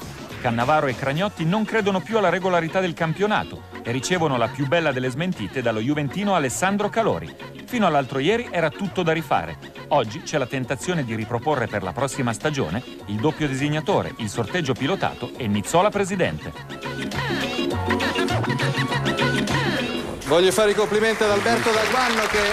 Cannavaro e Cragnotti non credono più alla regolarità del campionato e ricevono la più bella delle smentite dallo juventino Alessandro Calori. Fino all'altro ieri era tutto da rifare. Oggi c'è la tentazione di riproporre per la prossima stagione il doppio designatore, il sorteggio pilotato e Nizzola presidente. Voglio fare i complimenti ad Alberto D'Aguanno che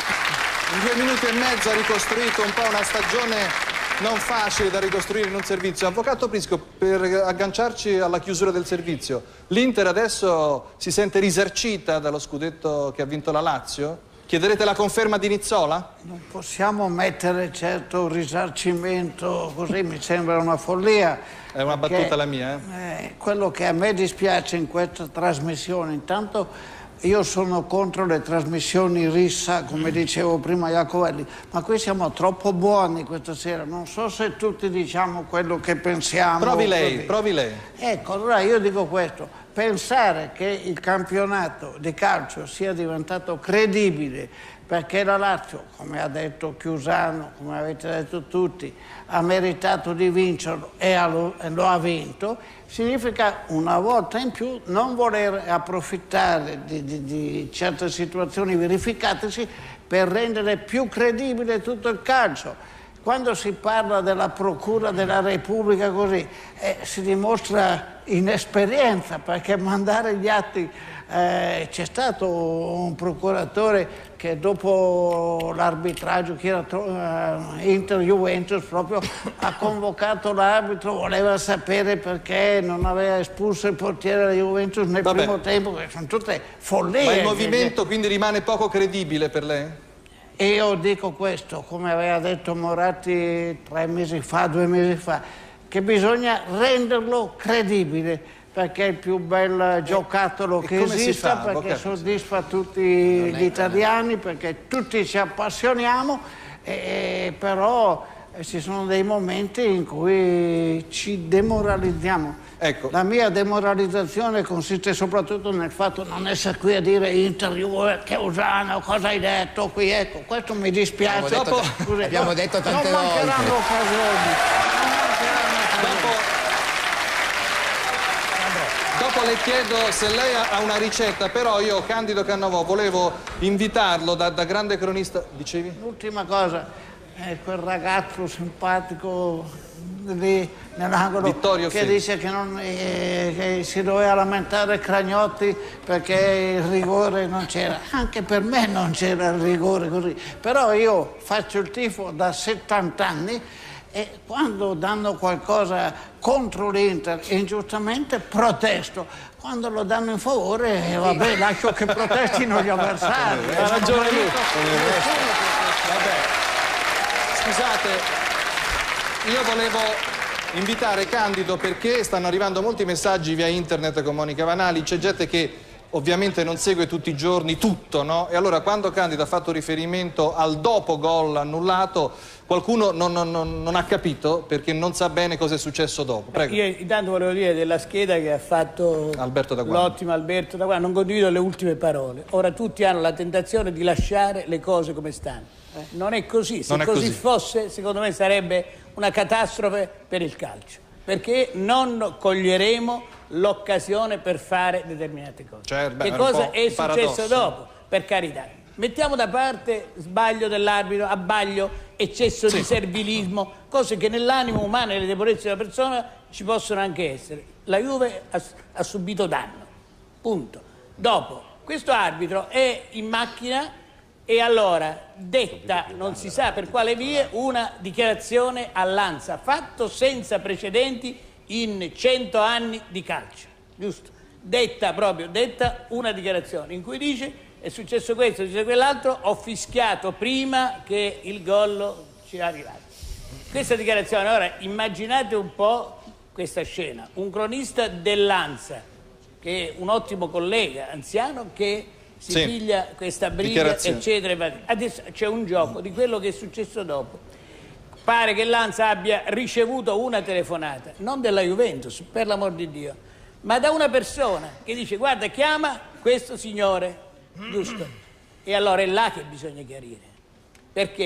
in due minuti e mezzo ha ricostruito un po' una stagione non facile da ricostruire in un servizio. Avvocato Prisco, per agganciarci alla chiusura del servizio, l'Inter adesso si sente risarcita dallo scudetto che ha vinto la Lazio? Chiederete la conferma di Nizzola? Non possiamo mettere certo risarcimento, così mi sembra una follia. È una perché, battuta la mia, eh? Eh, quello che a me dispiace in questa trasmissione, intanto io sono contro le trasmissioni rissa, come dicevo prima Iacovelli, ma qui siamo troppo buoni questa sera, non so se tutti diciamo quello che pensiamo. Provi lei, così. provi lei. Ecco, allora io dico questo, pensare che il campionato di calcio sia diventato credibile perché la Lazio, come ha detto Chiusano, come avete detto tutti, ha meritato di vincerlo e lo ha vinto, significa una volta in più non voler approfittare di, di, di certe situazioni verificatesi per rendere più credibile tutto il calcio. Quando si parla della Procura della Repubblica così, eh, si dimostra inesperienza, perché mandare gli atti... Eh, c'è stato un procuratore che dopo l'arbitraggio, che era uh, Inter-Juventus, proprio ha convocato l'arbitro, voleva sapere perché non aveva espulso il portiere della Juventus nel Vabbè. primo tempo, che sono tutte follie. Ma il movimento quindi rimane poco credibile per lei? E io dico questo, come aveva detto Moratti tre mesi fa, due mesi fa, che bisogna renderlo credibile, perché è il più bel giocattolo e che esista, fa, perché avvocato? soddisfa tutti gli italiani, perché tutti ci appassioniamo, e, però eh, ci sono dei momenti in cui ci demoralizziamo. Ecco. La mia demoralizzazione consiste soprattutto nel fatto di non essere qui a dire interview, che Usano, cosa hai detto qui, ecco, questo mi dispiace. Abbiamo detto, Dopo, scusi, abbiamo detto tante non volte. mancheranno occasioni. Non mancheranno occasioni. Dopo... Dopo le chiedo se lei ha una ricetta, però io, Candido Cannavò, volevo invitarlo da, da grande cronista. Dicevi? L'ultima cosa, eh, quel ragazzo simpatico lì nell'angolo Vittorio che Felli. dice che, non, eh, che si doveva lamentare Cragnotti perché il rigore non c'era. Anche per me non c'era il rigore così. Però io faccio il tifo da settanta anni e quando danno qualcosa contro l'Inter ingiustamente protesto, quando lo danno in favore eh, vabbè, lascio che protestino gli avversari. Ha ragione lui. Vabbè. Scusate, io volevo invitare Candido perché stanno arrivando molti messaggi via internet con Monica Vanali, c'è gente che ovviamente non segue tutti i giorni tutto, no? E allora quando Candido ha fatto riferimento al dopo gol annullato, qualcuno non, non, non, non ha capito perché non sa bene cosa è successo dopo. Prego. Io intanto volevo dire della scheda che ha fatto l'ottimo Alberto D'Aguanno, non condivido le ultime parole. Ora tutti hanno la tentazione di lasciare le cose come stanno. Eh? Non è così, se non è così, così fosse secondo me sarebbe una catastrofe per il calcio, perché non coglieremo l'occasione per fare determinate cose. Cioè, beh, che è cosa è successo paradosso. dopo? Per carità. Mettiamo da parte sbaglio dell'arbitro, abbaglio, eccesso sì. di servilismo, cose che nell'animo umano e nelle debolezze della persona ci possono anche essere. La Juve ha, ha subito danno, punto. Dopo, questo arbitro è in macchina e allora detta, non si sa per quale vie, una dichiarazione all'Ansa, fatto senza precedenti in cento anni di calcio, giusto? Detta proprio, detta una dichiarazione in cui dice è successo questo, è successo quell'altro, ho fischiato prima che il gol ci è arrivato. Questa dichiarazione, ora immaginate un po' questa scena, un cronista dell'Ansa, che è un ottimo collega anziano, che si sì. piglia questa briga, eccetera. Adesso c'è un gioco di quello che è successo dopo. Pare che l'Ansa abbia ricevuto una telefonata, non della Juventus, per l'amor di Dio, ma da una persona che dice guarda chiama questo signore, giusto? E allora è là che bisogna chiarire, perché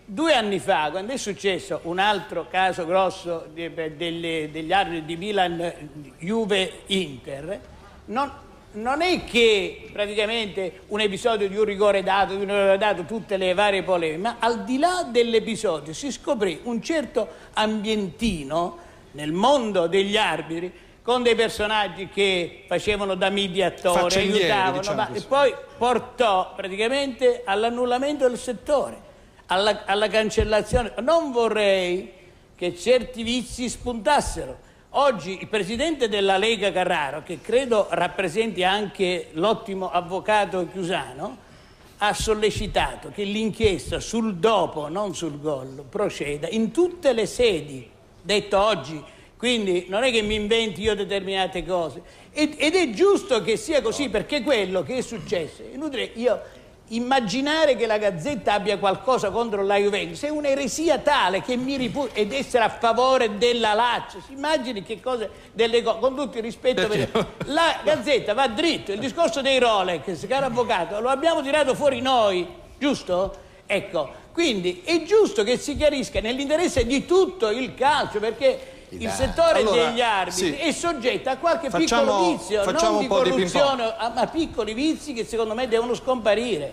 due anni fa, quando è successo un altro caso grosso di, delle, degli arbitri di Milan, Juve, Inter, non, non è che praticamente un episodio di un rigore dato, di un rigore dato, tutte le varie polemiche, ma al di là dell'episodio si scoprì un certo ambientino nel mondo degli arbitri, con dei personaggi che facevano da mediatori, aiutavano, diciamo ma, e poi portò praticamente all'annullamento del settore, alla, alla cancellazione. Non vorrei che certi vizi spuntassero. Oggi il presidente della Lega Carraro, che credo rappresenti anche l'ottimo avvocato Chiusano, ha sollecitato che l'inchiesta sul dopo, non sul gol, proceda in tutte le sedi, detto oggi. Quindi non è che mi inventi io determinate cose. Ed, ed è giusto che sia così, perché quello che è successo, è inutile io immaginare che la Gazzetta abbia qualcosa contro la Juventus, è un'eresia tale che mi riputa, ed essere a favore della Lazio. Si immagini che cose, delle cose, con tutto il rispetto per la Gazzetta va dritto. Il discorso dei Rolex, caro avvocato, lo abbiamo tirato fuori noi, giusto? Ecco, quindi è giusto che si chiarisca nell'interesse di tutto il calcio, perché il settore allora, degli arbitri sì. è soggetto a qualche facciamo, piccolo vizio, non di corruzione, di ma piccoli vizi che secondo me devono scomparire.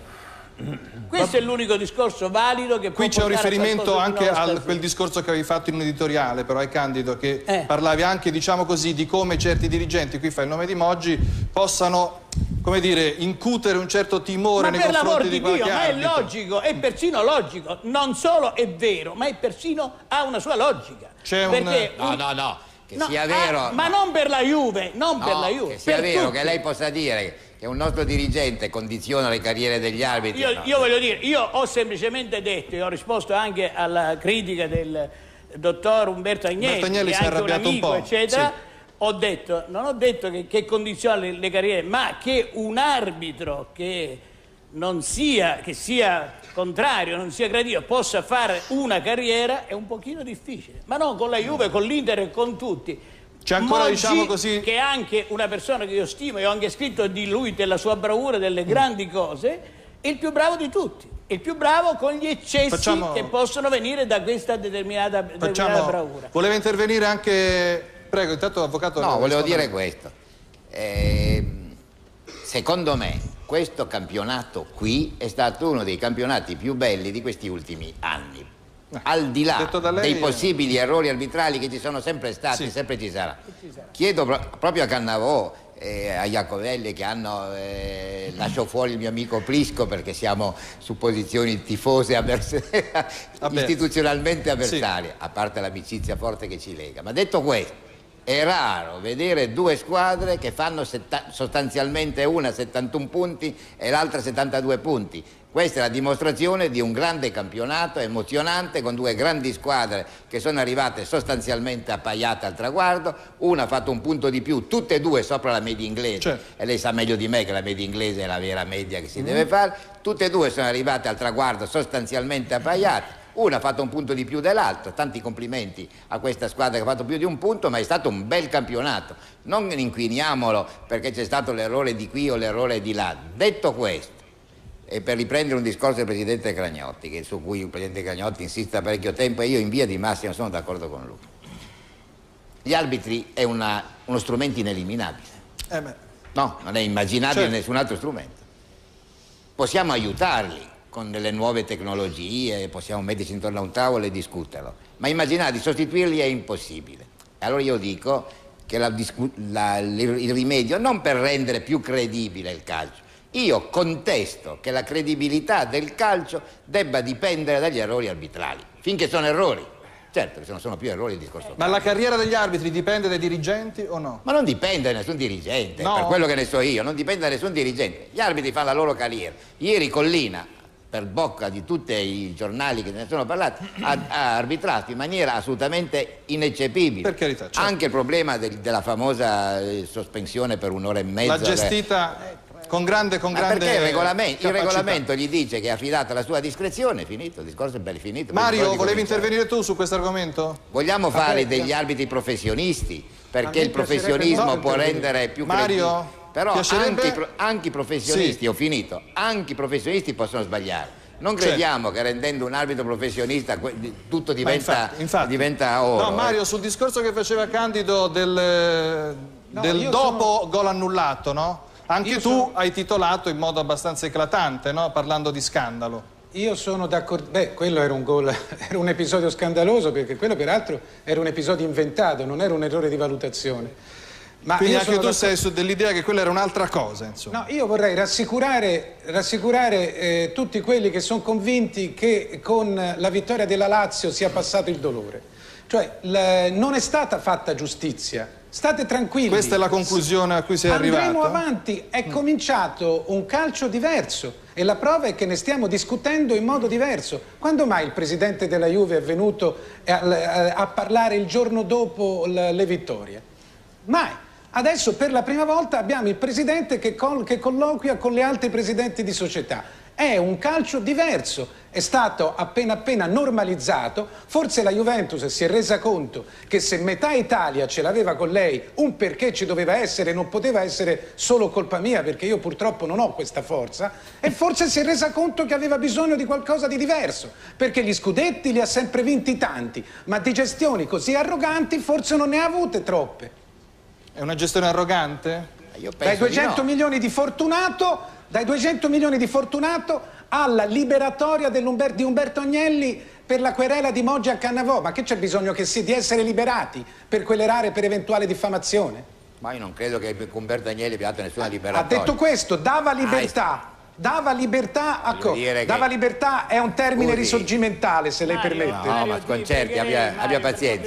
Questo è l'unico discorso valido che qui c'è un riferimento anche a quel discorso che avevi fatto in un editoriale, però, ai Candido, che eh. parlavi anche, diciamo così, di come certi dirigenti, qui fa il nome di Moggi, possano, come dire, incutere un certo timore ma nei confronti di qualche Dio, arbitro. Ma è logico, è persino logico, non solo è vero, ma è persino ha una sua logica. C'è un... No, no, no, che no, sia vero. Ah, ma non per la Juve, non no, per la Juve. Che sia vero, tutti. Che lei possa dire che un nostro dirigente condiziona le carriere degli arbitri. Io, no. io voglio dire, io ho semplicemente detto, e ho risposto anche alla critica del dottor Umberto Agnelli, Umberto Agnelli che si è anche un arrabbiato amico, un po', eccetera. sì. Ho detto, non ho detto che, che condiziona le, le carriere, ma che un arbitro che non sia, che sia contrario, non sia gradito, possa fare una carriera è un pochino difficile. Ma non con la Juve, con l'Inter e con tutti. C'è ancora, Moggi, diciamo così, che è anche una persona che io stimo, e ho anche scritto di lui, della sua bravura, delle grandi cose, è il più bravo di tutti. È il più bravo con gli eccessi Facciamo... che possono venire da questa determinata, determinata Facciamo... bravura. Voleva intervenire anche... Prego, intanto avvocato... No, volevo dire questo. Eh, secondo me questo campionato qui è stato uno dei campionati più belli di questi ultimi anni. Al di là lei... dei possibili errori arbitrali che ci sono sempre stati, sì. sempre ci sarà. Ci sarà. Chiedo pro proprio a Cannavò e a Iacovelli, che hanno eh, lascio fuori il mio amico Prisco perché siamo su posizioni tifose avvers istituzionalmente avversarie, sì. a parte l'amicizia forte che ci lega. Ma detto questo, è raro vedere due squadre che fanno sostanzialmente una settantuno punti e l'altra settantadue punti. Questa è la dimostrazione di un grande campionato emozionante, con due grandi squadre che sono arrivate sostanzialmente appaiate al traguardo. Una ha fatto un punto di più, tutte e due sopra la media inglese, certo. e lei sa meglio di me che la media inglese è la vera media che si mm. deve fare. Tutte e due sono arrivate al traguardo sostanzialmente appaiate. Una ha fatto un punto di più dell'altra. Tanti complimenti a questa squadra che ha fatto più di un punto, ma è stato un bel campionato. Non inquiniamolo perché c'è stato l'errore di qui o l'errore di là. Detto questo, e per riprendere un discorso del Presidente Cragnotti, che su cui il Presidente Cragnotti insiste da parecchio tempo, e io in via di massima sono d'accordo con lui. Gli arbitri è una, uno strumento ineliminabile. Eh beh. No, non è immaginabile certo. nessun altro strumento. Possiamo aiutarli con delle nuove tecnologie, possiamo metterci intorno a un tavolo e discuterlo, ma immaginate, sostituirli è impossibile. Allora io dico che la, la, il rimedio, non per rendere più credibile il calcio, io contesto che la credibilità del calcio debba dipendere dagli errori arbitrali, finché sono errori. Certo, se non sono più errori il discorso. Ma la carriera degli arbitri dipende dai dirigenti o no? Ma non dipende da nessun dirigente, no. per quello che ne so io, non dipende da nessun dirigente. Gli arbitri fanno la loro carriera. Ieri Collina, per bocca di tutti i giornali che ne sono parlati, ha, ha arbitrato in maniera assolutamente ineccepibile. Per carità, certo. Anche il problema del, della famosa eh, sospensione per un'ora e mezza. La gestita... Che... Con grande, con grande perché il regolamento, il regolamento gli dice che è affidata alla sua discrezione, è finito, il discorso è bello finito. Mario, volevi intervenire tu su questo argomento? Vogliamo ah, fare beh, degli arbitri professionisti, perché il professionismo può rendere più Mario, però anche, anche i professionisti, sì. ho finito, anche i professionisti possono sbagliare. Non crediamo certo. che rendendo un arbitro professionista tutto diventa, infatti, infatti. diventa oro. No, Mario, eh. sul discorso che faceva Candido del, no, del dopo sono... gol annullato, no? Anche io tu sono... hai titolato in modo abbastanza eclatante, no? Parlando di scandalo. Io sono d'accordo, beh, quello era un gol, era un episodio scandaloso, perché quello peraltro era un episodio inventato, non era un errore di valutazione. Ma quindi anche tu sei su dell'idea che quella era un'altra cosa, insomma. No, io vorrei rassicurare, rassicurare eh, tutti quelli che sono convinti che con la vittoria della Lazio sia passato il dolore. Cioè, la, non è stata fatta giustizia. State tranquilli. Questa è la conclusione a cui sei Andremo arrivato? Andremo avanti. È mm. cominciato un calcio diverso e la prova è che ne stiamo discutendo in modo diverso. Quando mai il presidente della Juve è venuto a, a, a parlare il giorno dopo le, le vittorie? Mai. Adesso per la prima volta abbiamo il presidente che, col, che colloquia con gli altri presidenti di società. È un calcio diverso, è stato appena appena normalizzato. Forse la Juventus si è resa conto che se metà Italia ce l'aveva con lei, un perché ci doveva essere, non poteva essere solo colpa mia, perché io purtroppo non ho questa forza, e forse si è resa conto che aveva bisogno di qualcosa di diverso, perché gli scudetti li ha sempre vinti tanti, ma di gestioni così arroganti forse non ne ha avute troppe. È una gestione arrogante? Io penso dai duecento di no. milioni di Fortunato, dai duecento milioni di Fortunato alla liberatoria di Umberto Agnelli per la querela di Moggi a Cannavò. Ma che c'è bisogno che si, di essere liberati per querelare per eventuale diffamazione? Ma io non credo che Umberto Agnelli abbia dato nessuna liberatoria. Ha detto questo, dava libertà. Dava libertà a co dava che... libertà è un termine Udi. risorgimentale, se lei Mario, permette. No, ma sconcerti, abbia, abbia pazienza.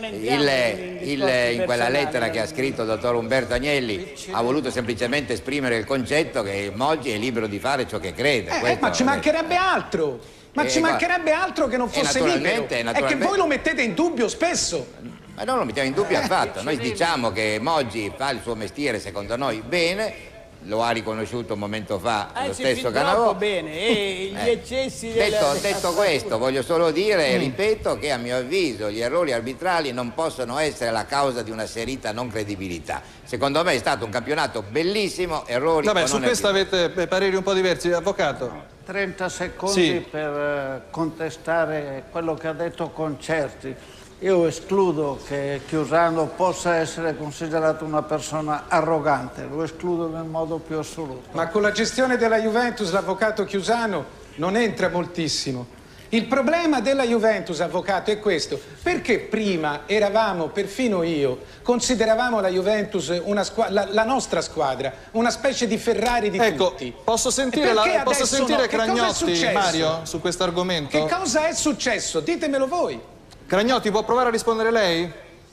Il, il, in quella lettera che ha scritto il dottor Umberto Agnelli ha voluto semplicemente esprimere il concetto che Moggi è libero di fare ciò che crede. Eh, eh, ma ci mancherebbe altro. Ma eh, ci mancherebbe altro che non fosse libero. È che voi lo mettete in dubbio spesso. Ma non lo mettiamo in dubbio affatto. Noi diciamo che Moggi fa il suo mestiere, secondo noi, bene. Lo ha riconosciuto un momento fa eh, lo stesso Cannavò. Bene, e gli eccessi eh. detto, della... detto questo, voglio solo dire e mm. ripeto che a mio avviso gli errori arbitrali non possono essere la causa di una serita non credibilità. Secondo me è stato un campionato bellissimo, errori. Vabbè, su questo avete pareri un po' diversi, avvocato. trenta secondi sì. per contestare quello che ha detto Concerti. Io escludo che Chiusano possa essere considerato una persona arrogante, lo escludo nel modo più assoluto. Ma con la gestione della Juventus l'avvocato Chiusano non entra moltissimo. Il problema della Juventus, avvocato, è questo. Perché prima eravamo, perfino io, consideravamo la Juventus una la, la nostra squadra, una specie di Ferrari di ecco, tutti? Posso sentire, la, posso sentire no? Cragnotti, Mario, su questo argomento? Che cosa è successo? Ditemelo voi. Cragnotti, può provare a rispondere lei?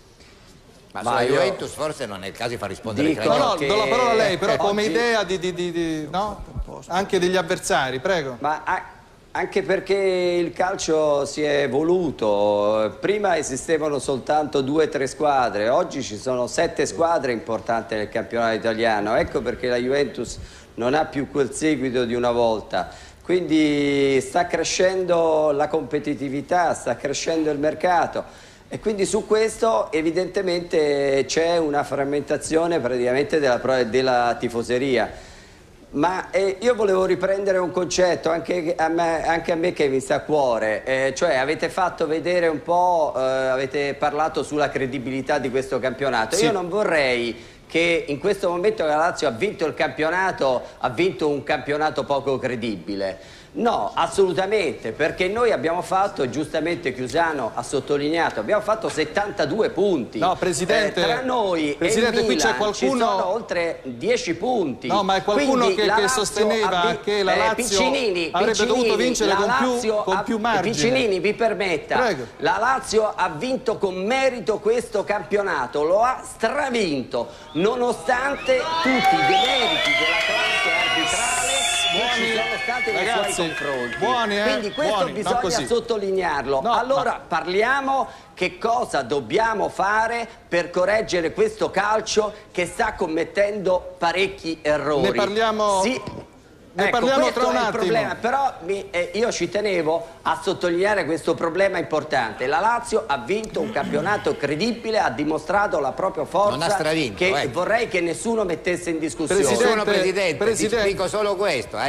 Ma sulla io... Juventus forse non è il caso di far rispondere Dico Cragnotti. No, no, che... do la parola a lei, però come oggi... idea di, di, di, di no? anche degli avversari, prego. Ma a... anche perché il calcio si è evoluto, prima esistevano soltanto due o tre squadre, oggi ci sono sette squadre importanti nel campionato italiano, ecco perché la Juventus non ha più quel seguito di una volta. Quindi sta crescendo la competitività, sta crescendo il mercato e quindi su questo evidentemente c'è una frammentazione praticamente della, della tifoseria. Ma eh, io volevo riprendere un concetto anche a me, anche a me che mi sta a cuore, eh, cioè avete fatto vedere un po', eh, avete parlato sulla credibilità di questo campionato. Sì. Io non vorrei che in questo momento la Lazio ha vinto il campionato, ha vinto un campionato poco credibile. No, assolutamente, perché noi abbiamo fatto, giustamente Chiusano ha sottolineato, abbiamo fatto settantadue punti. No, Presidente, eh, tra noi Presidente, e il qui c'è Milan qualcuno... ci sono oltre dieci punti. No, ma è qualcuno che, che sosteneva che la Lazio eh, Piccinini, avrebbe Piccinini, dovuto vincere con più, con ha, più margine. Piccinini, vi permetta, Prego. La Lazio ha vinto con merito questo campionato, lo ha stravinto, nonostante tutti i demeriti della classe arbitrale. Buoni, ci sono stati nei ragazzi, suoi confronti. Buoni, eh? Quindi questo buoni, bisogna sottolinearlo. No, allora ma... parliamo che cosa dobbiamo fare per correggere questo calcio che sta commettendo parecchi errori. Ne parliamo... Sì. Ne ecco, parliamo questo tra un è il attimo. problema, però mi, eh, io ci tenevo a sottolineare questo problema importante. La Lazio ha vinto un campionato credibile, ha dimostrato la propria forza. Non ha stravinto, che eh. vorrei che nessuno mettesse in discussione. Presidente, Presidente, Presidente. ti dico solo questo, eh.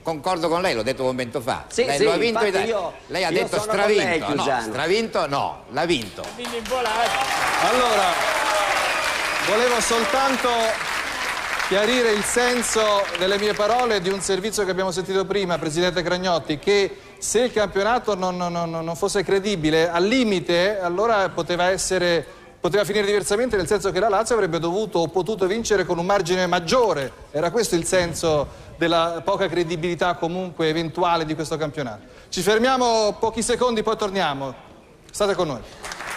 concordo con lei, l'ho detto un momento fa. Sì, lei sì, lo ha vinto infatti Italia. io- Lei ha io detto sono con lei, stravinto. No, Chiusano. stravinto no, l'ha vinto. Allora, volevo soltanto chiarire il senso delle mie parole e di un servizio che abbiamo sentito prima, Presidente Cragnotti, che se il campionato non, non, non, non fosse credibile, al limite, allora poteva essere, poteva finire diversamente, nel senso che la Lazio avrebbe dovuto o potuto vincere con un margine maggiore. Era questo il senso della poca credibilità comunque eventuale di questo campionato. Ci fermiamo pochi secondi, poi torniamo. State con noi.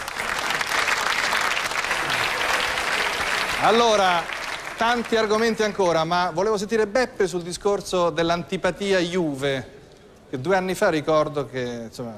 Allora, tanti argomenti ancora, ma volevo sentire Beppe sul discorso dell'antipatia Juve, che due anni fa ricordo che, insomma,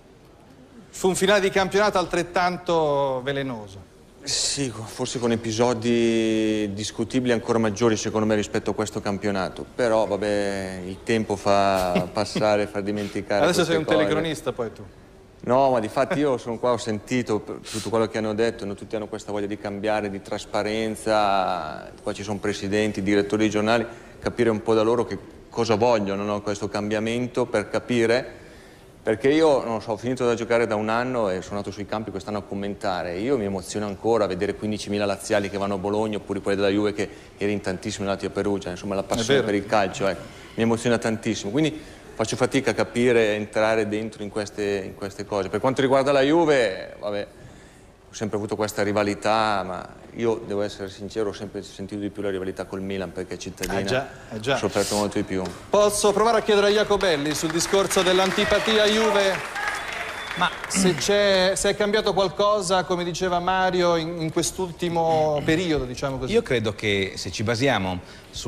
fu un finale di campionato altrettanto velenoso. Sì, forse con episodi discutibili ancora maggiori secondo me rispetto a questo campionato, però vabbè, il tempo fa passare, fa dimenticare. Adesso sei un cose. telecronista poi tu. No, ma di fatti io sono qua, ho sentito tutto quello che hanno detto, tutti hanno questa voglia di cambiare, di trasparenza, qua ci sono presidenti, direttori di giornali, capire un po' da loro che cosa vogliono, no? Questo cambiamento, per capire, perché io, non so, ho finito da giocare da un anno e sono andato sui campi quest'anno a commentare, io mi emoziono ancora a vedere quindicimila laziali che vanno a Bologna, oppure quelli della Juve che eri in tantissimi andati a Perugia, insomma la passione per il calcio, ecco, mi emoziona tantissimo, quindi faccio fatica a capire, entrare dentro in queste, in queste cose. Per quanto riguarda la Juve, vabbè, ho sempre avuto questa rivalità, ma io devo essere sincero, ho sempre sentito di più la rivalità col Milan, perché cittadina Eh già, eh già. ho sofferto molto di più. Posso provare a chiedere a Jacobelli sul discorso dell'antipatia Juve? Ma se, c'è, se è cambiato qualcosa, come diceva Mario, in, in quest'ultimo periodo, diciamo così? Io credo che se ci basiamo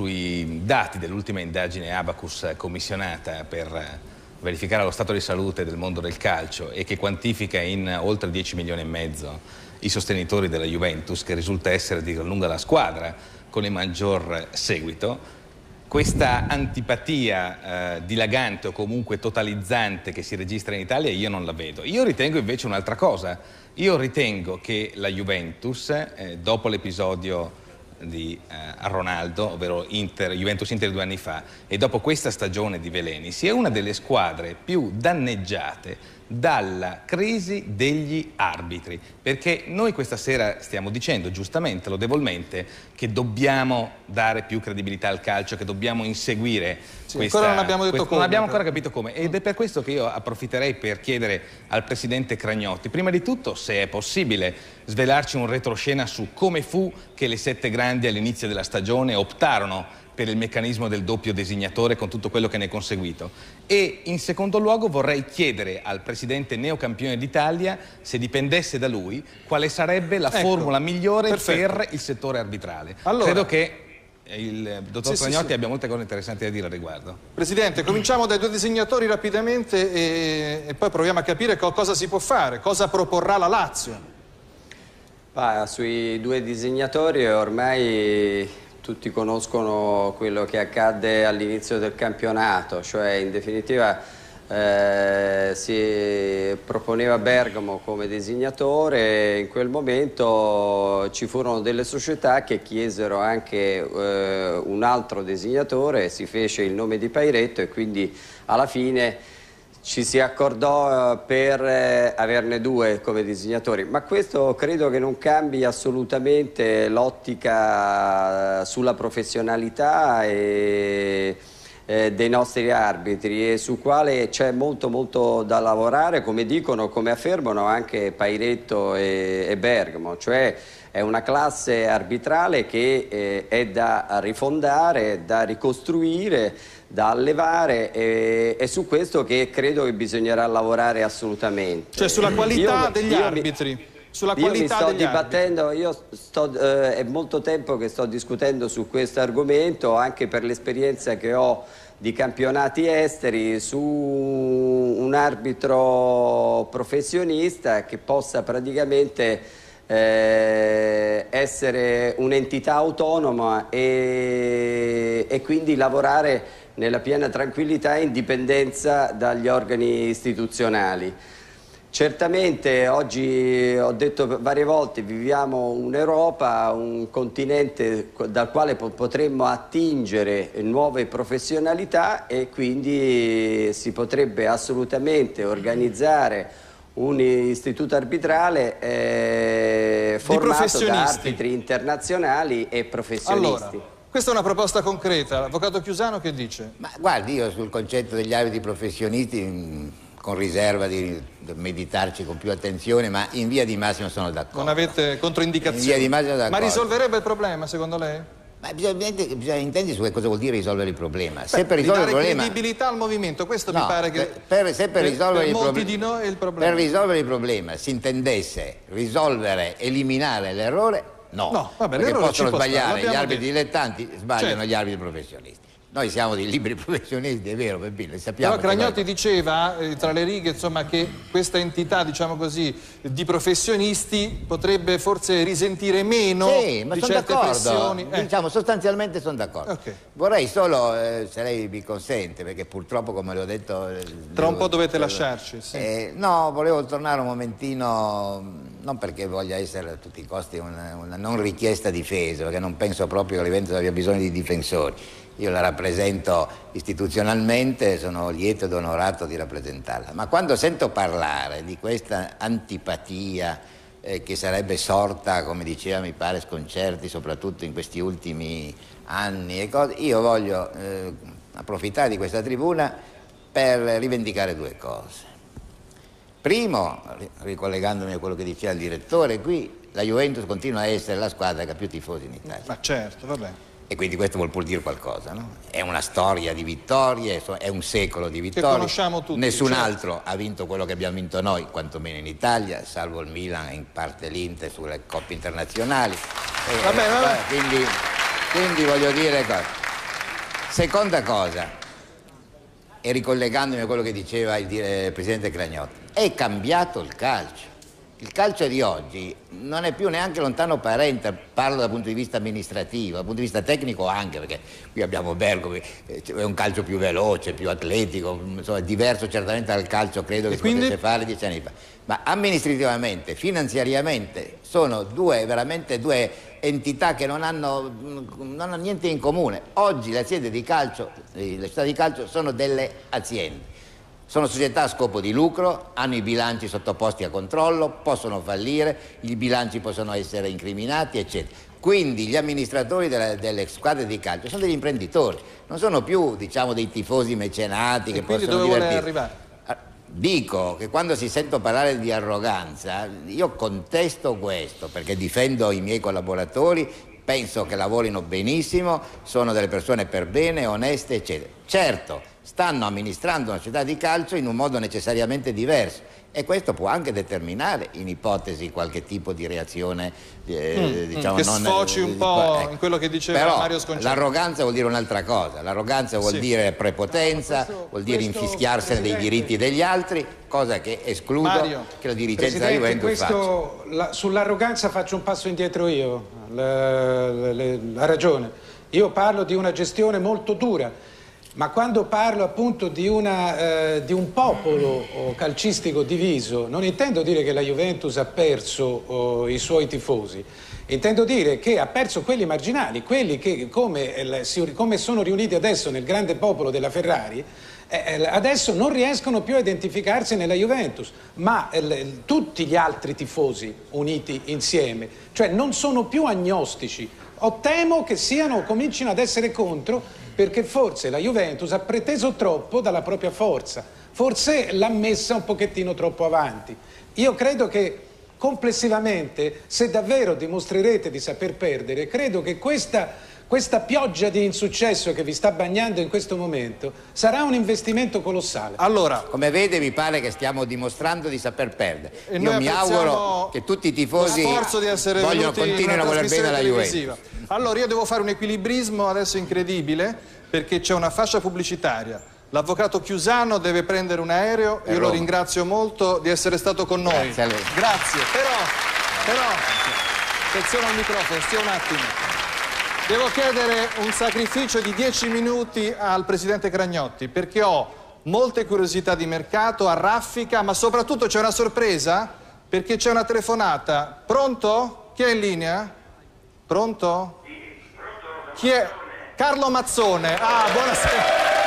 sui dati dell'ultima indagine Abacus commissionata per verificare lo stato di salute del mondo del calcio e che quantifica in oltre dieci milioni e mezzo i sostenitori della Juventus, che risulta essere di gran lunga la squadra con il maggior seguito, questa antipatia eh, dilagante o comunque totalizzante che si registra in Italia io non la vedo. Io ritengo invece un'altra cosa. Io ritengo che la Juventus, eh, dopo l'episodio di eh, Ronaldo, ovvero Inter, Juventus-Inter due anni fa, e dopo questa stagione di veleni, sia una delle squadre più danneggiate dalla crisi degli arbitri, perché noi questa sera stiamo dicendo giustamente, lodevolmente, che dobbiamo dare più credibilità al calcio, che dobbiamo inseguire Sì, questa, ancora non abbiamo detto quest- come, non abbiamo però. ancora capito come, ed è per questo che io approfitterei per chiedere al Presidente Cragnotti, prima di tutto, se è possibile svelarci un retroscena su come fu che le sette grandi all'inizio della stagione optarono per il meccanismo del doppio designatore con tutto quello che ne è conseguito. E in secondo luogo vorrei chiedere al Presidente neocampione d'Italia, se dipendesse da lui, quale sarebbe la Ecco, formula migliore perfetto. per il settore arbitrale. Allora- Credo che il dottor Sì, sì, Cragnotti sì. abbia molte cose interessanti da dire al riguardo. Presidente, cominciamo dai due designatori rapidamente e, e poi proviamo a capire co- cosa si può fare, cosa proporrà la Lazio. Ah, sui due disegnatori ormai tutti conoscono quello che accadde all'inizio del campionato, cioè in definitiva eh, si proponeva Bergamo come designatore e in quel momento ci furono delle società che chiesero anche eh, un altro designatore, si fece il nome di Pairetto e quindi alla fine ci si accordò eh, per eh, averne due come disegnatori, ma questo credo che non cambi assolutamente l'ottica sulla professionalità e, eh, dei nostri arbitri e su quale c'è molto molto da lavorare, come dicono, come affermano anche Pairetto e, e Bergamo, cioè è una classe arbitrale che eh, è da rifondare, da ricostruire, da allevare e è su questo che credo che bisognerà lavorare assolutamente. Cioè sulla qualità Io- degli io mi- arbitri. Sulla io mi qualità sto degli dibattendo, io sto, eh, è molto tempo che sto discutendo su questo argomento, anche per l'esperienza che ho di campionati esteri, su un arbitro professionista che possa praticamente eh, essere un'entità autonoma e, e quindi lavorare nella piena tranquillità e indipendenza dagli organi istituzionali. Certamente oggi ho detto varie volte viviamo un'Europa, un continente dal quale potremmo attingere nuove professionalità e quindi si potrebbe assolutamente organizzare un istituto arbitrale eh, formato da arbitri internazionali e professionisti. Allora, questa è una proposta concreta. L'avvocato Chiusano che dice? Ma guardi, io sul concetto degli arbitri professionisti mh, con riserva di meditarci con più attenzione, ma in via di massima sono d'accordo. Non avete controindicazioni? In via di massima d'accordo. Ma risolverebbe il problema secondo lei? Ma bisogna, bisogna intendere su che cosa vuol dire risolvere il problema. Beh, se per risolvere il problema... credibilità al movimento, questo no, mi pare che per, per, se per, per, risolvere per il molti proble... di noi è il problema. Per risolvere il problema si intendesse risolvere, eliminare l'errore, no. No, vabbè, perché possono sbagliare stare, gli arbitri detto. dilettanti, sbagliano certo. gli arbitri professionisti. Noi siamo dei liberi professionisti, è vero, Peppino, sappiamo. Però Cragnotti diceva, eh, tra le righe, insomma, che questa entità, diciamo così, di professionisti potrebbe forse risentire meno sì, ma di sono certe pressioni. Eh. Diciamo, sostanzialmente sono d'accordo. Okay. Vorrei solo, eh, se lei mi consente, perché purtroppo, come le ho detto... Eh, tra un devo, po' dovete devo, lasciarci. Sì. Eh, no, volevo tornare un momentino, non perché voglia essere a tutti i costi una, una non richiesta difesa, perché non penso proprio che l'Juventus abbia bisogno di difensori. Io la rappresento istituzionalmente, sono lieto ed onorato di rappresentarla, ma quando sento parlare di questa antipatia eh, che sarebbe sorta, come diceva mi pare Sconcerti, soprattutto in questi ultimi anni e cose, io voglio eh, approfittare di questa tribuna per rivendicare due cose. Primo, ricollegandomi a quello che diceva il direttore, qui la Juventus continua a essere la squadra che ha più tifosi in Italia. Ma certo, va bene. E quindi questo vuol pur dire qualcosa, no? È una storia di vittorie, è un secolo di vittorie. Che conosciamo tutti. Nessun certo. altro ha vinto quello che abbiamo vinto noi, quantomeno in Italia, salvo il Milan e in parte l'Inter sulle coppe internazionali. E, vabbè, vabbè. Quindi, quindi voglio dire cosa. Seconda cosa, e ricollegandomi a quello che diceva il, il Presidente Cragnotti, è cambiato il calcio. Il calcio di oggi non è più neanche lontano parente, parlo dal punto di vista amministrativo, dal punto di vista tecnico anche, perché qui abbiamo Bergomi, è un calcio più veloce, più atletico, insomma, diverso certamente dal calcio credo che si quindi? potesse fare dieci anni fa. Ma amministrativamente, finanziariamente, sono due, veramente due entità che non hanno, non hanno niente in comune. Oggi le aziende di calcio, le società di calcio sono delle aziende. Sono società a scopo di lucro, hanno i bilanci sottoposti a controllo, possono fallire, i bilanci possono essere incriminati, eccetera. Quindi gli amministratori delle, delle squadre di calcio sono degli imprenditori, non sono più, diciamo, dei tifosi mecenati e che quindi possono dove divertirsi. vuole arrivare? Dico che quando si sento parlare di arroganza, io contesto questo perché difendo i miei collaboratori, penso che lavorino benissimo, sono delle persone per bene, oneste, eccetera. Certo, stanno amministrando una società di calcio in un modo necessariamente diverso e questo può anche determinare in ipotesi qualche tipo di reazione eh, mm, diciamo che non, sfoci un eh, po' ecco. in quello che diceva Però Mario Sconcerti. l'arroganza vuol dire un'altra cosa, l'arroganza vuol sì. dire prepotenza, questo, vuol dire questo, infischiarsene dei diritti degli altri, cosa che escludo Mario. che la dirigenza della Presidente, Juventus faccia. questo, la, sull'arroganza faccio un passo indietro io, ha ragione. Io parlo di una gestione molto dura. Ma quando parlo appunto di, una, eh, di un popolo calcistico diviso, non intendo dire che la Juventus ha perso oh, i suoi tifosi, intendo dire che ha perso quelli marginali, quelli che come, eh, come sono riuniti adesso nel grande popolo della Ferrari, eh, adesso non riescono più a identificarsi nella Juventus, ma eh, tutti gli altri tifosi uniti insieme, cioè non sono più agnostici. O temo che siano, comincino ad essere contro, perché forse la Juventus ha preteso troppo dalla propria forza, forse l'ha messa un pochettino troppo avanti. Io credo che complessivamente, se davvero dimostrerete di saper perdere, credo che questa, questa pioggia di insuccesso che vi sta bagnando in questo momento sarà un investimento colossale. Allora, come vede mi pare che stiamo dimostrando di saper perdere. E Io mi auguro che tutti i tifosi sforzo di essere vogliono venuti continuino a voler bene alla Juventus. Allora io devo fare un equilibrismo adesso incredibile perché c'è una fascia pubblicitaria. L'avvocato Chiusano deve prendere un aereo, io lo ringrazio molto di essere stato con noi. Grazie a lei. Grazie, però, però, attenzione al microfono, stia un attimo. Devo chiedere un sacrificio di dieci minuti al Presidente Cragnotti perché ho molte curiosità di mercato, a raffica, ma soprattutto c'è una sorpresa perché c'è una telefonata. Pronto? Chi è in linea? Pronto? Chi è? Carlo Mazzone. Ah, buonasera.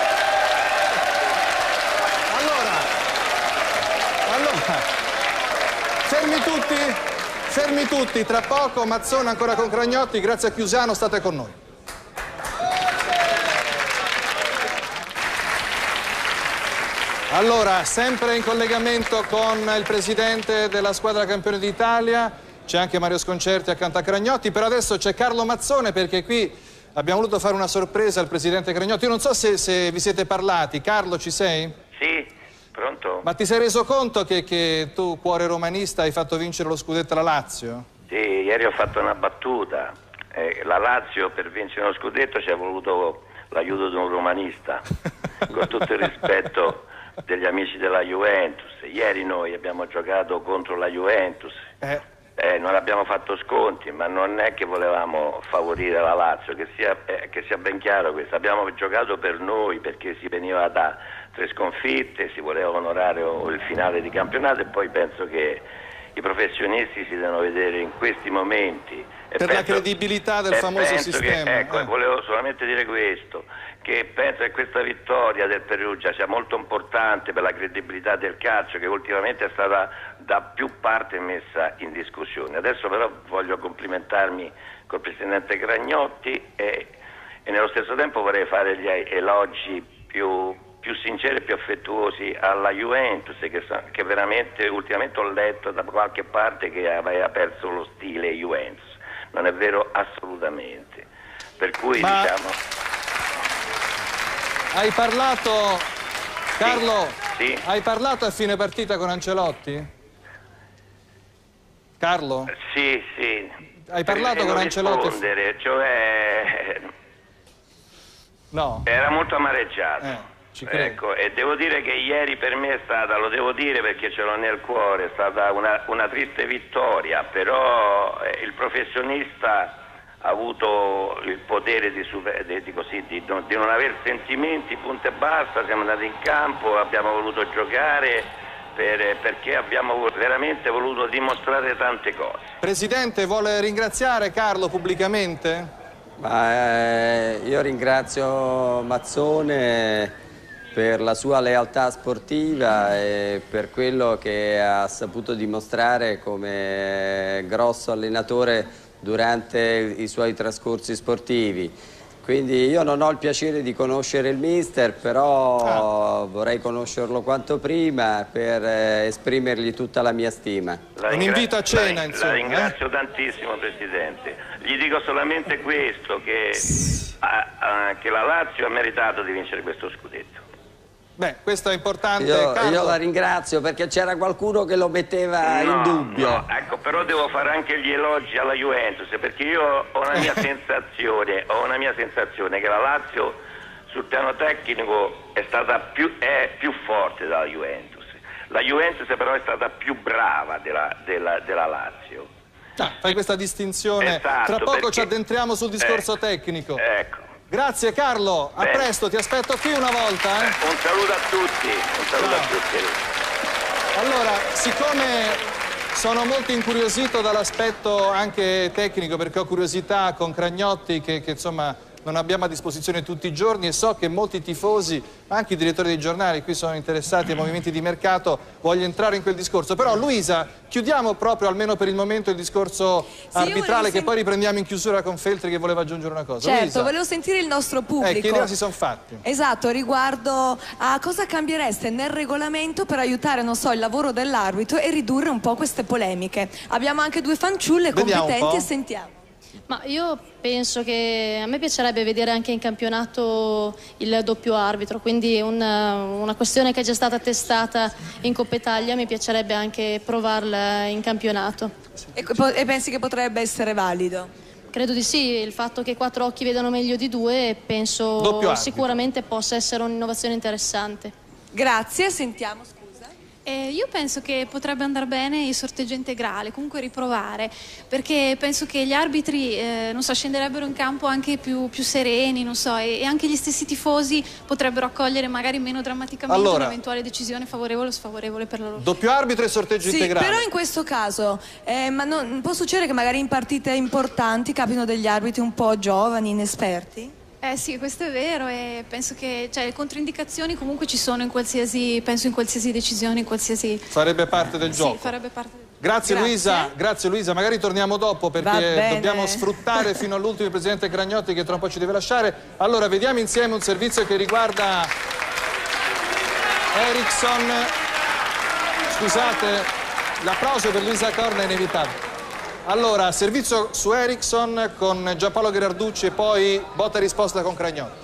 Allora, allora, fermi tutti, fermi tutti, tra poco Mazzone ancora con Cragnotti, grazie a Chiusano, state con noi. Allora, sempre in collegamento con il presidente della squadra campione d'Italia, c'è anche Mario Sconcerti accanto a Cragnotti, però adesso c'è Carlo Mazzone perché qui abbiamo voluto fare una sorpresa al presidente Cragnotti. Io non so se, se vi siete parlati. Carlo, ci sei? Sì, pronto? Ma ti sei reso conto che, che tu, cuore romanista, hai fatto vincere lo scudetto alla Lazio? Sì, ieri ho fatto una battuta. Eh, la Lazio per vincere lo scudetto ci ha voluto l'aiuto di un romanista, con tutto il rispetto degli amici della Juventus. Ieri noi abbiamo giocato contro la Juventus. Eh. Eh, non abbiamo fatto sconti, ma non è che volevamo favorire la Lazio, che sia, eh, che sia ben chiaro questo. Abbiamo giocato per noi perché si veniva da tre sconfitte, si voleva onorare il finale di campionato e poi penso che i professionisti si devono vedere in questi momenti. E per penso, la credibilità del e famoso penso sistema. Che, ecco, eh. volevo solamente dire questo, che penso che questa vittoria del Perugia sia molto importante per la credibilità del calcio, che ultimamente è stata da più parti messa in discussione. Adesso però voglio complimentarmi col presidente Cragnotti e, e nello stesso tempo vorrei fare gli elogi più, più sinceri e più affettuosi alla Juventus, che, che veramente ultimamente ho letto da qualche parte che aveva perso lo stile Juventus. Non è vero assolutamente. Per cui Ma... diciamo... Hai parlato, Carlo, sì, sì. Hai parlato a fine partita con Ancelotti? Carlo? Sì, sì. Hai parlato Per con Ancelotti? Rispondere, cioè... No. Era molto amareggiato. Eh, ci credo. Ecco, e devo dire che ieri per me è stata, lo devo dire perché ce l'ho nel cuore, è stata una, una triste vittoria, però eh, il professionista ha avuto il potere di, di, di, così, di, di non avere sentimenti, punto e basta. Siamo andati in campo, abbiamo voluto giocare per, perché abbiamo veramente voluto dimostrare tante cose. Presidente, vuole ringraziare Carlo pubblicamente? Ma, eh, io ringrazio Mazzone per la sua lealtà sportiva e per quello che ha saputo dimostrare come grosso allenatore durante i suoi trascorsi sportivi. Quindi io non ho il piacere di conoscere il mister, però ah. vorrei conoscerlo quanto prima per eh, esprimergli tutta la mia stima. Un invito a cena, la, insomma. La ringrazio eh? tantissimo, Presidente. Gli dico solamente questo, che, a, a, che la Lazio ha meritato di vincere questo scudetto. Beh, questo è importante. Io, Carlo. io la ringrazio perché c'era qualcuno che lo metteva no, in dubbio. No, ecco, però devo fare anche gli elogi alla Juventus, perché io ho una mia sensazione, ho una mia sensazione che la Lazio sul piano tecnico è stata più, è più forte della Juventus. La Juventus però è stata più brava della, della, della Lazio. Ah, fai questa distinzione. Esatto, Tra poco perché, ci addentriamo sul discorso eh, tecnico. Ecco. Grazie Carlo, a Bene. presto, ti aspetto qui una volta. Eh? Un saluto a tutti, un saluto Ciao. a tutti. Allora, siccome sono molto incuriosito dall'aspetto anche tecnico, perché ho curiosità con Cragnotti che, che insomma non abbiamo a disposizione tutti i giorni, e so che molti tifosi, ma anche i direttori dei giornali qui sono interessati ai movimenti di mercato, voglio entrare in quel discorso. Però Luisa, chiudiamo proprio almeno per il momento il discorso sì, arbitrale, che poi riprendiamo in chiusura con Feltri che voleva aggiungere una cosa. Certo, Luisa. volevo sentire il nostro pubblico. Eh, che idea si sono fatti? Esatto, riguardo a cosa cambiereste nel regolamento per aiutare, non so, il lavoro dell'arbitro e ridurre un po' queste polemiche. Abbiamo anche due fanciulle Vediamo competenti e sentiamo. Ma io penso che a me piacerebbe vedere anche in campionato il doppio arbitro, quindi una, una questione che è già stata testata in Coppa Italia, mi piacerebbe anche provarla in campionato. E, e pensi che potrebbe essere valido? Credo di sì, il fatto che quattro occhi vedano meglio di due penso sicuramente possa essere un'innovazione interessante. Grazie, sentiamo, scusa. Eh, io penso che potrebbe andare bene il sorteggio integrale, comunque riprovare, perché penso che gli arbitri eh, non so, scenderebbero in campo anche più, più sereni, non so, e, e anche gli stessi tifosi potrebbero accogliere magari meno drammaticamente allora, un'eventuale decisione favorevole o sfavorevole per la loro. Doppio arbitro e sorteggio sì, integrale. Però in questo caso eh, ma non, può succedere che magari in partite importanti capino degli arbitri un po' giovani, inesperti? Eh sì, questo è vero e penso che cioè, le controindicazioni comunque ci sono in qualsiasi, penso in qualsiasi decisione, in qualsiasi... Farebbe parte del sì, gioco. farebbe parte del... Grazie, Grazie Luisa, grazie Luisa, magari torniamo dopo perché dobbiamo sfruttare fino all'ultimo il Presidente Cragnotti che tra un po' ci deve lasciare. Allora, vediamo insieme un servizio che riguarda Ericsson. Scusate, l'applauso per Luisa Corna è inevitabile. Allora, servizio su Ericsson con Giampaolo Gherarducci e poi botta e risposta con Cragnotti.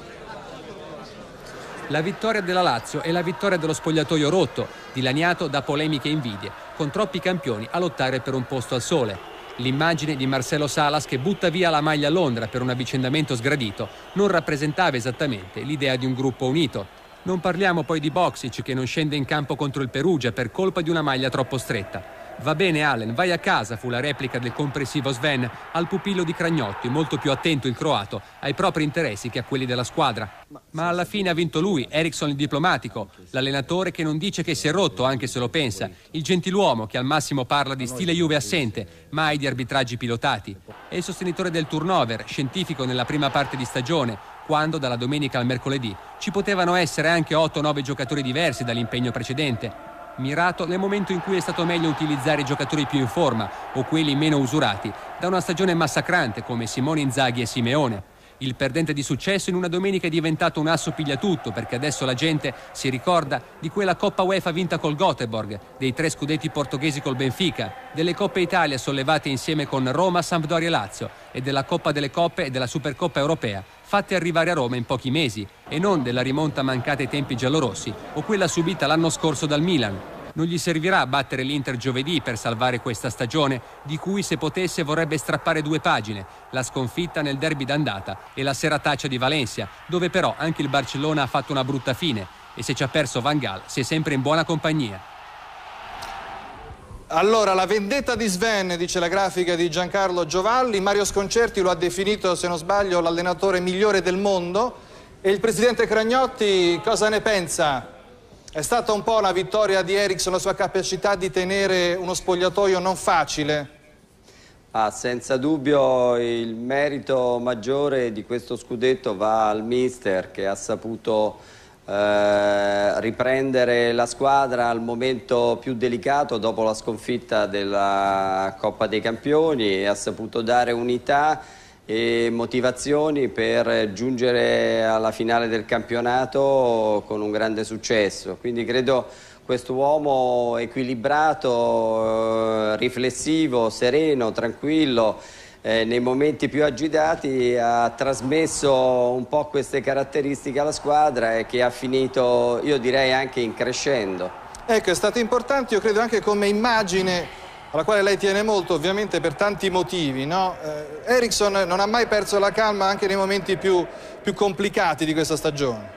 La vittoria della Lazio è la vittoria dello spogliatoio rotto, dilaniato da polemiche e invidie, con troppi campioni a lottare per un posto al sole. L'immagine di Marcelo Salas che butta via la maglia a Londra per un avvicendamento sgradito non rappresentava esattamente l'idea di un gruppo unito. Non parliamo poi di Boksic che non scende in campo contro il Perugia per colpa di una maglia troppo stretta. Va bene Allen, vai a casa, fu la replica del comprensivo Sven al pupillo di Cragnotti, molto più attento il croato ai propri interessi che a quelli della squadra. Ma alla fine ha vinto lui, Ericsson il diplomatico, l'allenatore che non dice che si è rotto anche se lo pensa, il gentiluomo che al massimo parla di stile Juve assente, mai di arbitraggi pilotati, e il sostenitore del turnover, scientifico nella prima parte di stagione, quando dalla domenica al mercoledì ci potevano essere anche otto nove giocatori diversi dall'impegno precedente. Mirato nel momento in cui è stato meglio utilizzare i giocatori più in forma o quelli meno usurati da una stagione massacrante come Simone Inzaghi e Simeone. Il perdente di successo in una domenica è diventato un asso pigliatutto perché adesso la gente si ricorda di quella Coppa UEFA vinta col Göteborg, dei tre scudetti portoghesi col Benfica, delle Coppe Italia sollevate insieme con Roma, Sampdoria e Lazio e della Coppa delle Coppe e della Supercoppa Europea fatte arrivare a Roma in pochi mesi e non della rimonta mancata ai tempi giallorossi o quella subita l'anno scorso dal Milan. Non gli servirà battere l'Inter giovedì per salvare questa stagione, di cui se potesse vorrebbe strappare due pagine, la sconfitta nel derby d'andata e la serataccia di Valencia, dove però anche il Barcellona ha fatto una brutta fine e se ci ha perso Van Gaal si è sempre in buona compagnia. Allora, la vendetta di Sven, dice la grafica di Giancarlo Giovalli, Mario Sconcerti lo ha definito, se non sbaglio, l'allenatore migliore del mondo e il Presidente Cragnotti cosa ne pensa? È stata un po' la vittoria di Ericsson, la sua capacità di tenere uno spogliatoio non facile? Ah, senza dubbio il merito maggiore di questo scudetto va al mister che ha saputo eh, riprendere la squadra al momento più delicato dopo la sconfitta della Coppa dei Campioni e ha saputo dare unità e motivazioni per giungere alla finale del campionato con un grande successo. Quindi credo questo uomo equilibrato, eh, riflessivo, sereno, tranquillo, eh, nei momenti più agitati ha trasmesso un po' queste caratteristiche alla squadra e che ha finito, io direi, anche in crescendo. Ecco, è stato importante, io credo, anche come immagine alla quale lei tiene molto, ovviamente per tanti motivi, no? Eh, Ericsson non ha mai perso la calma anche nei momenti più, più complicati di questa stagione.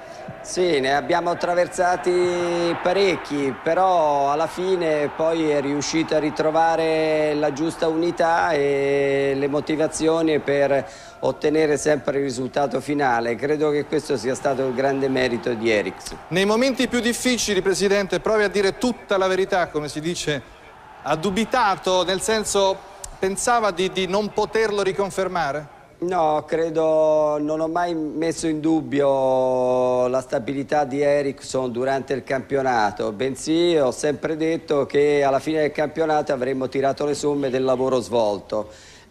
Sì, ne abbiamo attraversati parecchi, però alla fine poi è riuscito a ritrovare la giusta unità e le motivazioni per ottenere sempre il risultato finale. Credo che questo sia stato il grande merito di Ericsson. Nei momenti più difficili, Presidente, provi a dire tutta la verità, come si dice. Ha dubitato, nel senso, pensava di, di non poterlo riconfermare? No, credo, non ho mai messo in dubbio la stabilità di Ericsson durante il campionato, bensì ho sempre detto che alla fine del campionato avremmo tirato le somme del lavoro svolto.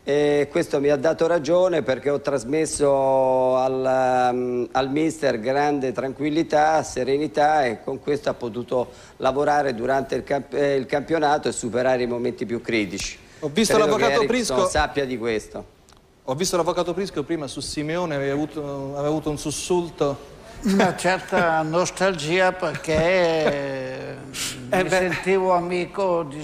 E questo mi ha dato ragione perché ho trasmesso al, um, al mister grande tranquillità, serenità e con questo ha potuto lavorare durante il, camp eh, il campionato e superare i momenti più critici. Ho visto l'avvocato Prisco sappia di questo. Ho visto l'avvocato Prisco prima su Simeone, aveva avuto, aveva avuto un sussulto. Una certa nostalgia perché eh, mi beh. sentivo amico di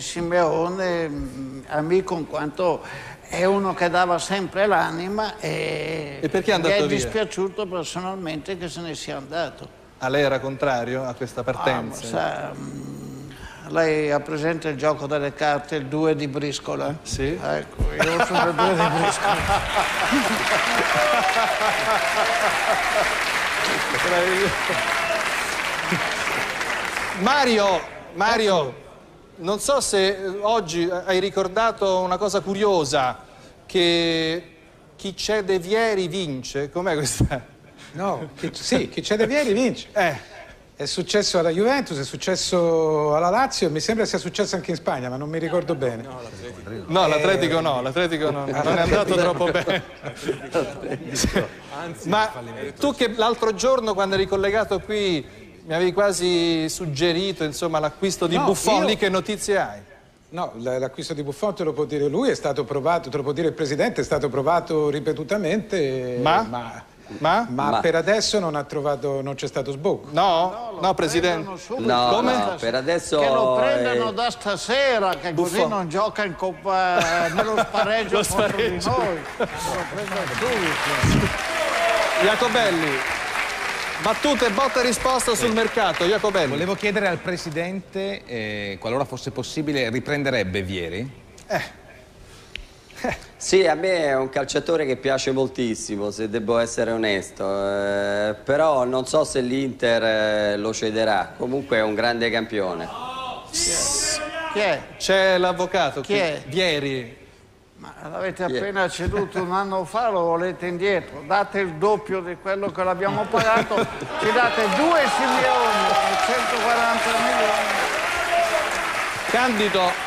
Simeone, amico in quanto è uno che dava sempre l'anima e, e perché è andato mi è via? dispiaciuto personalmente che se ne sia andato. A lei era contrario a questa partenza? Ah, sa, Lei ha presente il gioco delle carte, il due di briscola? Sì. Ecco, io sono il due di briscola. Mario, Mario, non so se oggi hai ricordato una cosa curiosa, che chi cede Vieri vince. Com'è questa? No, chi, sì, chi cede Vieri vince. Eh. È successo alla Juventus, è successo alla Lazio, mi sembra sia successo anche in Spagna, ma non mi ricordo bene. No, l'Atletico no, l'Atletico no, non è andato troppo bene. Ma tu che l'altro giorno, quando eri collegato qui, mi avevi quasi suggerito, insomma, l'acquisto di No, Buffon, io- lì che notizie hai? No, l- l'acquisto di Buffon te lo può dire lui, è stato provato, te lo può dire il Presidente, è stato provato ripetutamente. Ma? Ma, Ma? ma Ma- per adesso non ha trovato, non c'è stato sbocco. No? No, Presidente? No, Come? no, per adesso... Che lo eh, prendano da stasera, che così Buffon. non gioca in Coppa, eh, nello spareggio Lo contro di spareggio. noi. Lo prendo subito. Jacobelli, battute, botta e risposta sul mercato. Jacobelli. Volevo chiedere al Presidente, eh, qualora fosse possibile, riprenderebbe Vieri? Eh. Sì, a me è un calciatore che piace moltissimo, se devo essere onesto, eh, però non so se l'Inter eh, lo cederà, comunque è un grande campione. Chi è? C'è l'avvocato. Chi è? Vieri. Ma l'avete Chi è? appena ceduto un anno fa, lo volete indietro? Date il doppio di quello che l'abbiamo pagato, ci date due Simeoni, centoquaranta milioni. Candido,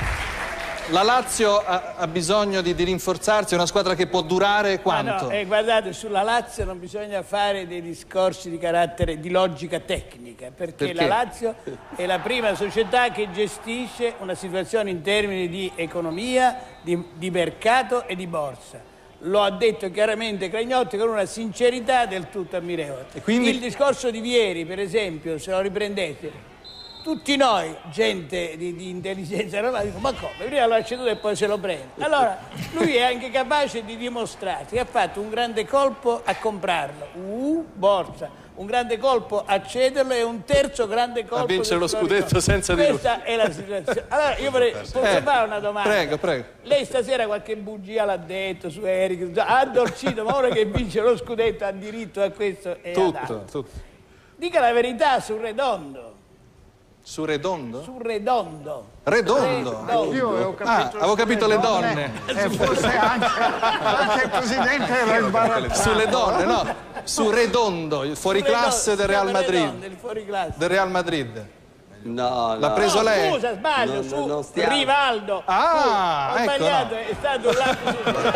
la Lazio ha, ha bisogno di, di rinforzarsi, è una squadra che può durare quanto? Ah, no, eh, guardate, sulla Lazio non bisogna fare dei discorsi di carattere, di logica tecnica, perché, Perché? la Lazio è la prima società che gestisce una situazione in termini di economia, di, di mercato e di borsa. Lo ha detto chiaramente Cragnotti con una sincerità del tutto ammirevole. E quindi- Il discorso di Vieri, per esempio, se lo riprendete, tutti noi, gente di, di intelligenza normale, dico, ma come? Prima lo ha ceduto e poi se lo prende. Allora, lui è anche capace di dimostrarsi che ha fatto un grande colpo a comprarlo, uh, borsa, un grande colpo a cederlo e un terzo grande colpo A vincere del lo storico. scudetto senza di lui. Questa è la situazione. Allora, io vorrei, posso Eh, fare una domanda? prego, prego. Lei stasera qualche bugia l'ha detto su Eric, ha addolcito, ma ora che vince lo scudetto ha diritto a questo e ad Tutto, altro. tutto. Dica la verità su Redondo. Su Redondo? Su Redondo. Redondo? Redondo. Io avevo Ah, capito avevo capito le donne. E forse anche, anche il Presidente era imbarazzato. Sulle donne, no. Su Redondo, il fuoriclasse del Real Madrid. Il fuoriclasse. Del Real Madrid. No, L'ha no. preso No, lei? scusa, sbaglio, Non- su non stiamo- Rivaldo. Ah, Su, ho ecco, sbagliato, no. è stato un lapsus.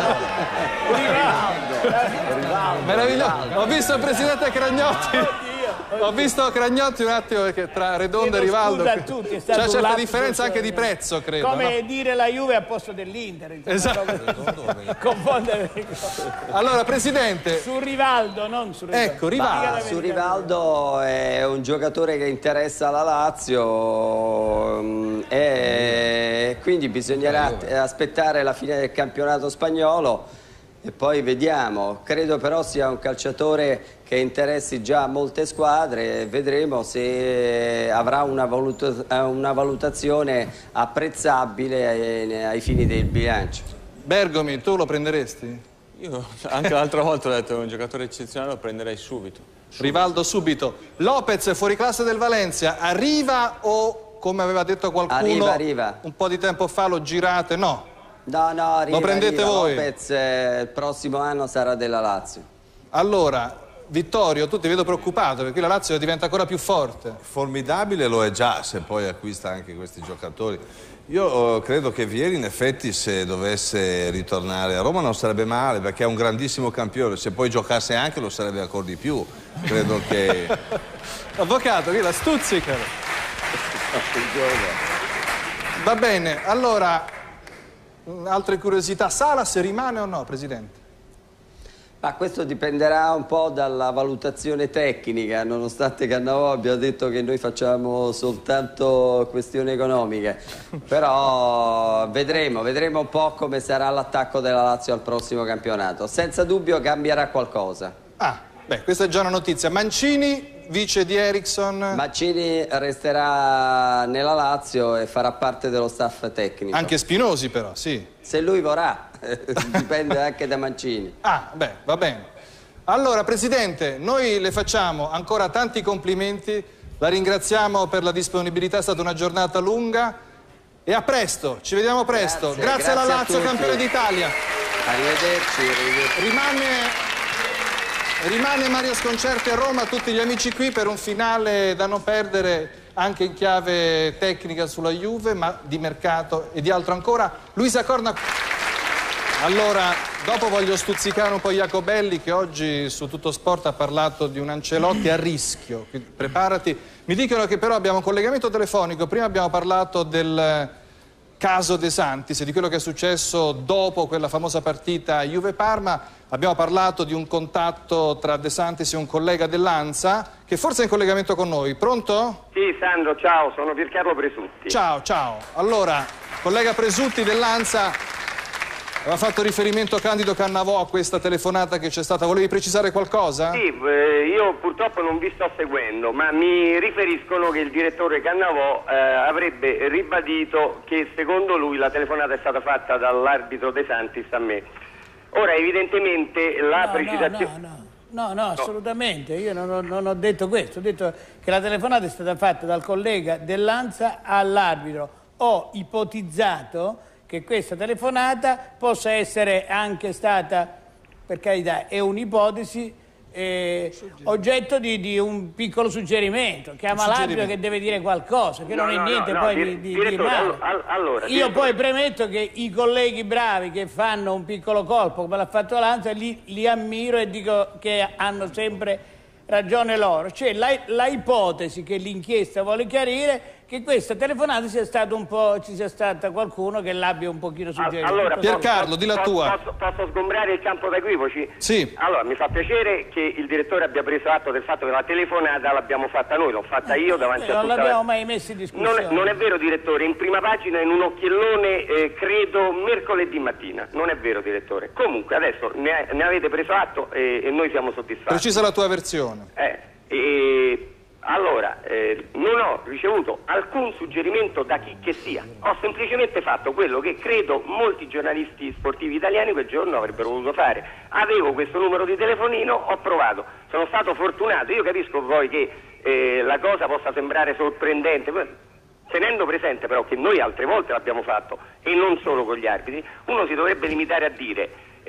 Rivaldo. Meraviglioso. Ho visto il Presidente Cragnotti. Ho visto Cragnotti un attimo perché tra Redondo e Chiedo Rivaldo scusa a tutti, è c'è stato una un certa lapsus, differenza anche di eh. prezzo, credo. Come no? dire la Juve a posto dell'Inter. insomma, Esatto. confondere le cose. Allora, Presidente, Su Rivaldo, non su Redondo. ecco, Dica la Rivaldo. Su verità. Rivaldo è un giocatore che interessa la Lazio mm, e quindi bisognerà aspettare la fine del campionato spagnolo e poi vediamo. Credo però sia un calciatore che interessi già molte squadre e vedremo se avrà una, valuta- una valutazione apprezzabile ai, ai fini del bilancio. Bergomi, tu lo prenderesti? Io anche l'altra volta ho detto che un giocatore eccezionale lo prenderei subito. Rivaldo subito. Lopez, fuoriclasse del Valencia, arriva o, come aveva detto qualcuno, Arriva, arriva. un po' di tempo fa lo girate? No. No, no, arriva, Lo prendete arriva. voi? Lopez eh, il prossimo anno sarà della Lazio. Allora, Vittorio, tu ti vedo preoccupato perché la Lazio diventa ancora più forte. Formidabile lo è già se poi acquista anche questi giocatori. Io eh, credo che Vieri in effetti se dovesse ritornare a Roma non sarebbe male perché è un grandissimo campione, se poi giocasse anche lo sarebbe ancora di più. Credo che... Avvocato, qui la stuzzicano. Va bene, allora, altre curiosità. Salas rimane o no, Presidente? Ma questo dipenderà un po' dalla valutazione tecnica, nonostante Cannavò abbia detto che noi facciamo soltanto questioni economiche. Però vedremo, vedremo un po' come sarà l'attacco della Lazio al prossimo campionato. Senza dubbio cambierà qualcosa. Ah, beh, questa è già una notizia. Mancini vice di Eriksson? Mancini resterà nella Lazio e farà parte dello staff tecnico. Anche Spinosi però, sì. Se lui vorrà, dipende anche da Mancini. Ah, beh, va bene. Allora, Presidente, noi le facciamo ancora tanti complimenti, la ringraziamo per la disponibilità, è stata una giornata lunga e a presto, ci vediamo presto. Grazie, grazie, grazie alla Lazio, campione d'Italia. Arrivederci, arrivederci. Rimane, rimane Mario Sconcerti a Roma, tutti gli amici qui per un finale da non perdere anche in chiave tecnica sulla Juve, ma di mercato e di altro ancora. Luisa Corna. Allora, dopo voglio stuzzicare un po' Jacobelli che oggi su Tutto Sport ha parlato di un Ancelotti a rischio. Quindi preparati. Mi dicono che però abbiamo un collegamento telefonico. Prima abbiamo parlato del caso De Santis e di quello che è successo dopo quella famosa partita Juve-Parma. Abbiamo parlato di un contatto tra De Santis e un collega dell'Ansa che forse è in collegamento con noi. Pronto? Sì, Sandro, ciao, sono Piercarlo Presutti. Ciao, ciao. Allora, collega Presutti dell'Ansa, aveva fatto riferimento Candido Cannavò a questa telefonata che c'è stata. Volevi precisare qualcosa? Sì, eh, io purtroppo non vi sto seguendo, ma mi riferiscono che il direttore Cannavò eh, avrebbe ribadito che secondo lui la telefonata è stata fatta dall'arbitro De Santis a me. Ora, evidentemente la no, precisazione... No, no, no, no, no, assolutamente, io non ho, non ho detto questo, ho detto che la telefonata è stata fatta dal collega dell'Ansa all'arbitro. Ho ipotizzato che questa telefonata possa essere anche stata, per carità, è un'ipotesi, eh, oggetto di, di un piccolo suggerimento. Chiama l'arbitro che deve dire qualcosa, che no, non è no, niente no, poi no, di, di, direttore, di male. all, allora, Io poi premetto che i colleghi bravi che fanno un piccolo colpo come l'ha fatto l'Ansa li, li ammiro e dico che hanno sempre ragione loro. Cioè la, la ipotesi che l'inchiesta vuole chiarire che questa telefonata sia stato un po', ci sia stata qualcuno che l'abbia un pochino suggerito. Allora, Piercarlo, di la posso, tua. Posso, posso sgombrare il campo da equivoci? Sì. Allora, mi fa piacere che il direttore abbia preso atto del fatto che la telefonata l'abbiamo fatta noi, l'ho fatta io davanti eh, a non tutta la... Non l'abbiamo mai messa in discussione. Non è, non è vero, direttore, in prima pagina in un occhiellone, eh, credo, mercoledì mattina. Non è vero, direttore. Comunque, adesso ne, ne avete preso atto e, e noi siamo soddisfatti. Precisa la tua versione. Eh, e... Allora, eh, non ho ricevuto alcun suggerimento da chi che sia, ho semplicemente fatto quello che credo molti giornalisti sportivi italiani quel giorno avrebbero voluto fare. Avevo questo numero di telefonino, ho provato, sono stato fortunato. Io capisco poi che eh, la cosa possa sembrare sorprendente, tenendo presente però che noi altre volte l'abbiamo fatto e non solo con gli arbitri. Uno si dovrebbe limitare a dire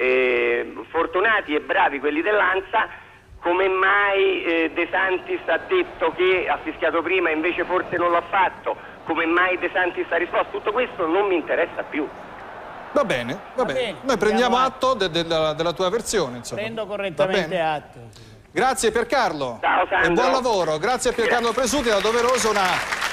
eh, fortunati e bravi quelli dell'Ansa. Come mai eh, De Santis ha detto che ha fischiato prima e invece forse non l'ha fatto? Come mai De Santis ha risposto? Tutto questo non mi interessa più. Va bene, va, va bene. bene. Noi prendiamo atto de de de della tua versione, insomma. Prendo correttamente atto. Grazie Piercarlo. Ciao Sandro. E buon lavoro. Grazie a Piercarlo Presutti, era doveroso una...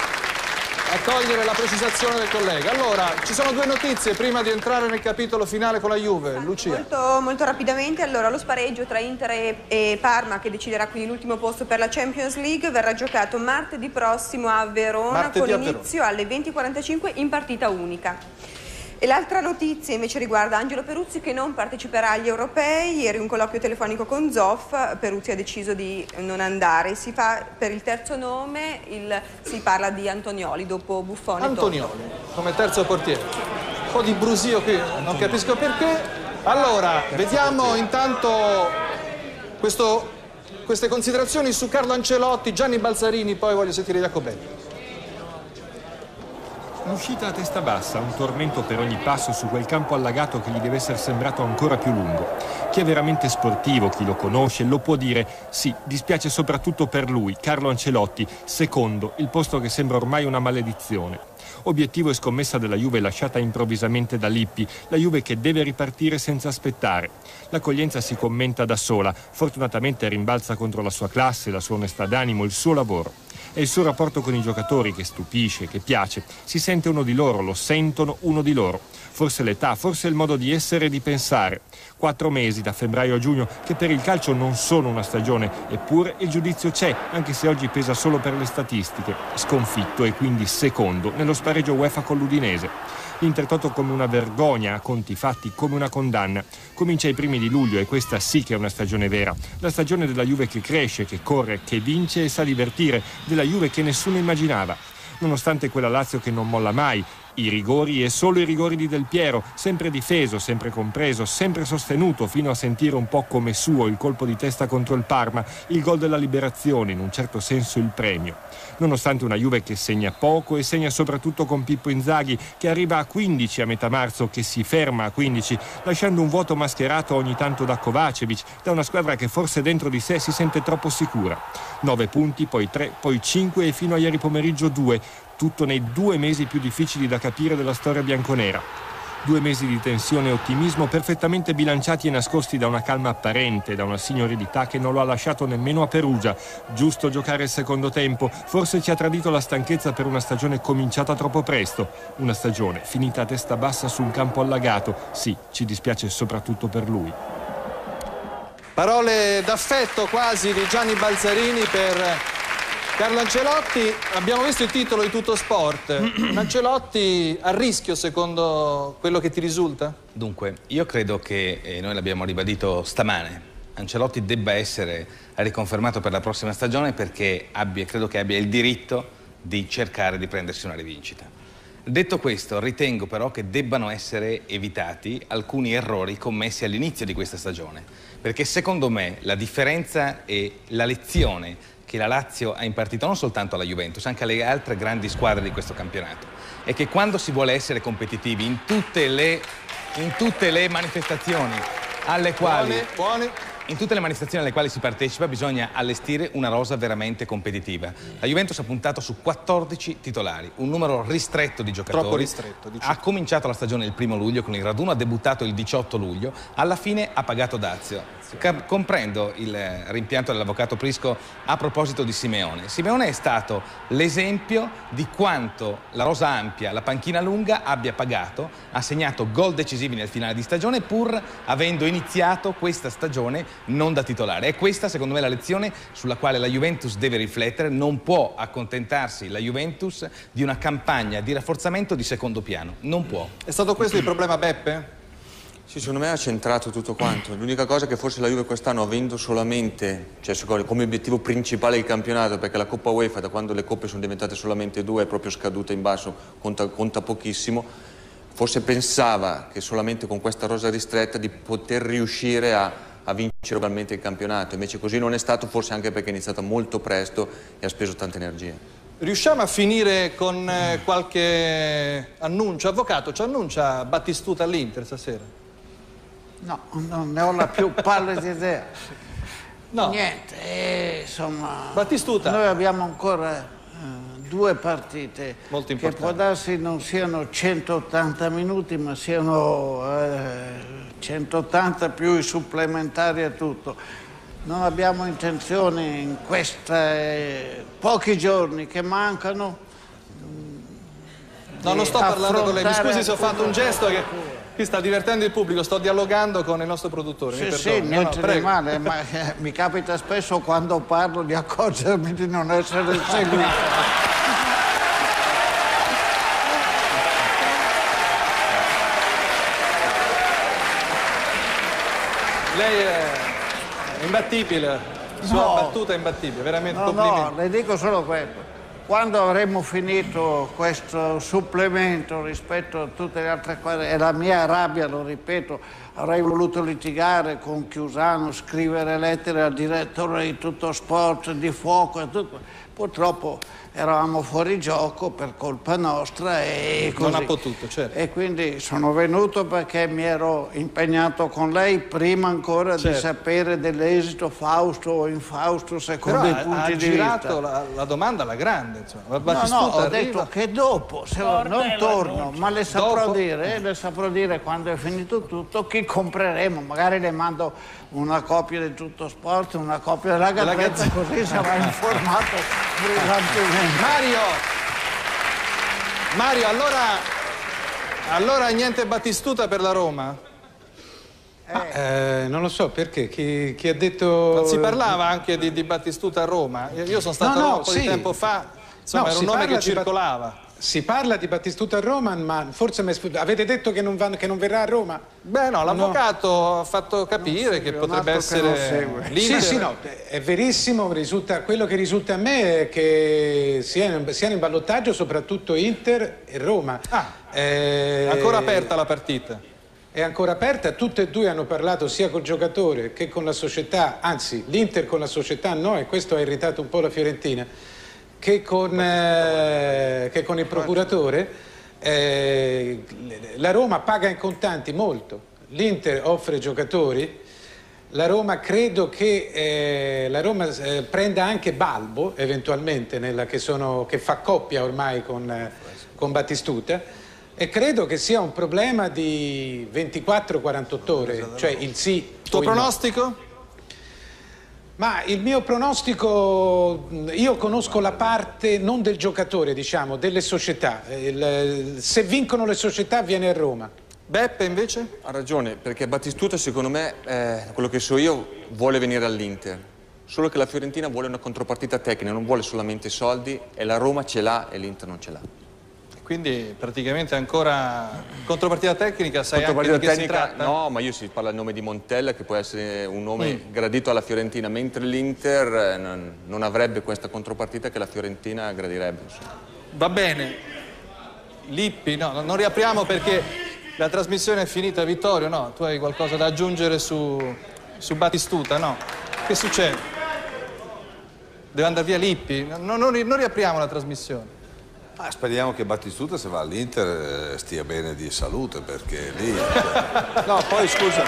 a cogliere la precisazione del collega. Allora, ci sono due notizie prima di entrare nel capitolo finale con la Juve. Lucia. Molto, molto rapidamente, allora lo spareggio tra Inter e, e Parma, che deciderà quindi l'ultimo posto per la Champions League, verrà giocato martedì prossimo a Verona, martedì con inizio alle venti e quarantacinque in partita unica. E l'altra notizia invece riguarda Angelo Peruzzi, che non parteciperà agli europei. Ieri un colloquio telefonico con Zoff, Peruzzi ha deciso di non andare. Si fa per il terzo nome, il, si parla di Antonioli dopo Buffone. Antonioli, come terzo portiere. Un po' di brusio qui, non capisco perché. Allora, vediamo intanto questo, queste considerazioni su Carlo Ancelotti, Gianni Balzarini, poi voglio sentire Jacobelli. L'uscita a testa bassa, un tormento per ogni passo su quel campo allagato che gli deve essere sembrato ancora più lungo. Chi è veramente sportivo, chi lo conosce, lo può dire. Sì, dispiace soprattutto per lui, Carlo Ancelotti, secondo, il posto che sembra ormai una maledizione. Obiettivo e scommessa della Juve lasciata improvvisamente da Lippi, la Juve che deve ripartire senza aspettare. L'accoglienza si commenta da sola, fortunatamente rimbalza contro la sua classe, la sua onestà d'animo, il suo lavoro. È il suo rapporto con i giocatori che stupisce, che piace. Si sente sente uno di loro, lo sentono uno di loro. Forse l'età, forse il modo di essere e di pensare. Quattro mesi, da febbraio a giugno, che per il calcio non sono una stagione, eppure il giudizio c'è, anche se oggi pesa solo per le statistiche. Sconfitto e quindi secondo nello spareggio UEFA con l'Udinese. L'Intertoto come una vergogna, a conti fatti come una condanna. Comincia ai primi di luglio e questa sì che è una stagione vera. La stagione della Juve che cresce, che corre, che vince e sa divertire, della Juve che nessuno immaginava. Nonostante quella Lazio che non molla mai, i rigori e solo i rigori di Del Piero, sempre difeso, sempre compreso, sempre sostenuto, fino a sentire un po' come suo il colpo di testa contro il Parma, il gol della liberazione, in un certo senso il premio. Nonostante una Juve che segna poco e segna soprattutto con Pippo Inzaghi, che arriva a quindici a metà marzo, che si ferma a quindici, lasciando un vuoto mascherato ogni tanto da Kovacevic, da una squadra che forse dentro di sé si sente troppo sicura. Nove punti, poi tre, poi cinque e fino a ieri pomeriggio due, tutto nei due mesi più difficili da capire della storia bianconera. Due mesi di tensione e ottimismo perfettamente bilanciati e nascosti da una calma apparente, da una signorilità che non lo ha lasciato nemmeno a Perugia. Giusto giocare il secondo tempo, forse ci ha tradito la stanchezza per una stagione cominciata troppo presto. Una stagione finita a testa bassa su un campo allagato. Sì, ci dispiace soprattutto per lui. Parole d'affetto quasi di Gianni Balzarini per Carlo Ancelotti. Abbiamo visto il titolo di Tutto Sport. Ancelotti a rischio secondo quello che ti risulta? Dunque, io credo che, e noi l'abbiamo ribadito stamane, Ancelotti debba essere riconfermato per la prossima stagione perché abbia, credo che abbia il diritto di cercare di prendersi una rivincita. Detto questo, ritengo però che debbano essere evitati alcuni errori commessi all'inizio di questa stagione, perché secondo me la differenza e la lezione che la Lazio ha impartito non soltanto alla Juventus, anche alle altre grandi squadre di questo campionato, è che quando si vuole essere competitivi in tutte le, in tutte le manifestazioni alle quali... Buone, buone. In tutte le manifestazioni alle quali si partecipa bisogna allestire una rosa veramente competitiva. La Juventus ha puntato su quattordici titolari, un numero ristretto di giocatori. Troppo ristretto, diciamo. Ha cominciato la stagione il primo luglio con il raduno, ha debuttato il diciotto luglio, alla fine ha pagato dazio. Comprendo il rimpianto dell'avvocato Prisco a proposito di Simeone. Simeone è stato l'esempio di quanto la rosa ampia, la panchina lunga abbia pagato, ha segnato gol decisivi nel finale di stagione pur avendo iniziato questa stagione non da titolare. È questa secondo me la lezione sulla quale la Juventus deve riflettere. Non può accontentarsi la Juventus di una campagna di rafforzamento di secondo piano, non può. È stato questo il problema, Beppe? Sì, secondo me ha centrato tutto quanto. L'unica cosa è che forse la Juve quest'anno, avendo solamente, cioè come obiettivo principale il campionato, perché la Coppa UEFA da quando le coppe sono diventate solamente due è proprio scaduta in basso, conta, conta pochissimo, forse pensava che solamente con questa rosa ristretta di poter riuscire a, a vincere ugualmente il campionato. Invece così non è stato, forse anche perché è iniziata molto presto e ha speso tante energie. Riusciamo a finire con eh, qualche annuncio? Avvocato, ci annuncia Battistuta all'Inter stasera? No, non ne ho la più pallida idea. No. Niente, eh, insomma... Battistuta. Noi abbiamo ancora eh, due partite molto che può darsi non siano centottanta minuti, ma siano eh, centottanta più i supplementari e tutto. Non abbiamo intenzione in questi eh, pochi giorni che mancano... No, non sto parlando con lei, mi scusi se ho fatto un gesto che... Qui sta divertendo il pubblico, sto dialogando con il nostro produttore. Sì, mi sì, niente no, no, di male, ma eh, mi capita spesso quando parlo di accorgermi di non essere seguito. Lei è imbattibile, la sua No. battuta è imbattibile, veramente No, complimenti. no, le dico solo questo. Quando avremo finito questo supplemento rispetto a tutte le altre cose, e la mia rabbia, lo ripeto, avrei voluto litigare con Chiusano, scrivere lettere al direttore di Tutto Sport, di Fuoco e tutto. Purtroppo eravamo fuori gioco per colpa nostra e così. Non ha potuto, certo. E quindi sono venuto perché mi ero impegnato con lei prima ancora Certo. di sapere dell'esito Fausto o infausto secondo Però i ha, punti ha di girato vista. la, la domanda alla grande, insomma. No, Battistuta no, ho arriva- detto che dopo, se non torno, ma le saprò Dopo? dire, le saprò dire quando è finito tutto chi compreremo, magari le mando una copia di Tutto Sport, una copia della Della Gazzetta, Gazzetta. così sarà informato brillantemente. Mario! Mario, allora, allora niente Battistuta per la Roma? Ma, eh, non lo so perché, chi, chi ha detto... Non si parlava anche di, di Battistuta a Roma? Io sono stato no, no, a Roma un po' sì. di tempo fa, insomma No, era un si nome parla che di Bat- circolava. Si parla di Battistuta a Roma, ma forse mi sp- avete detto che non, va- che non verrà a Roma? Beh no, l'avvocato ha fatto capire che potrebbe essere l'Inter. Sì, sì, no, è verissimo, risulta, quello che risulta a me è che siano, siano in ballottaggio soprattutto Inter e Roma. Ah, eh, è ancora aperta la partita? È ancora aperta, tutte e due hanno parlato sia col giocatore che con la società, anzi l'Inter con la società no, e questo ha irritato un po' la Fiorentina, che con, eh, che con il procuratore. Eh, la Roma paga in contanti molto, l'Inter offre giocatori, la Roma credo che eh, la Roma eh, prenda anche Balbo eventualmente, nella, che, sono, che fa coppia ormai con, eh, con Battistuta, e credo che sia un problema di ventiquattro quarantotto ore, cioè il sì. Tuo pronostico? Ma il mio pronostico, io conosco la parte non del giocatore, diciamo, delle società. Il, se vincono le società viene a Roma. Beppe invece? Ha ragione, perché Battistuta secondo me, eh, quello che so io, vuole venire all'Inter. Solo che la Fiorentina vuole una contropartita tecnica, non vuole solamente soldi, e la Roma ce l'ha e l'Inter non ce l'ha. Quindi praticamente ancora contropartita tecnica, sai Contropartita anche di che tecnica, si tratta? no, ma io si parla del nome di Montella, che può essere un nome Mm. gradito alla Fiorentina, mentre l'Inter eh, non, non avrebbe questa contropartita che la Fiorentina gradirebbe. Insomma. Va bene. Lippi, no, non riapriamo perché la trasmissione è finita. Vittorio, no? Tu hai qualcosa da aggiungere su, su Battistuta, no? Che succede? Deve andare via Lippi? Non, non, non riapriamo la trasmissione. Ah, speriamo che Battistuta, se va all'Inter, eh, stia bene di salute, perché lì... Cioè... No, poi scusa.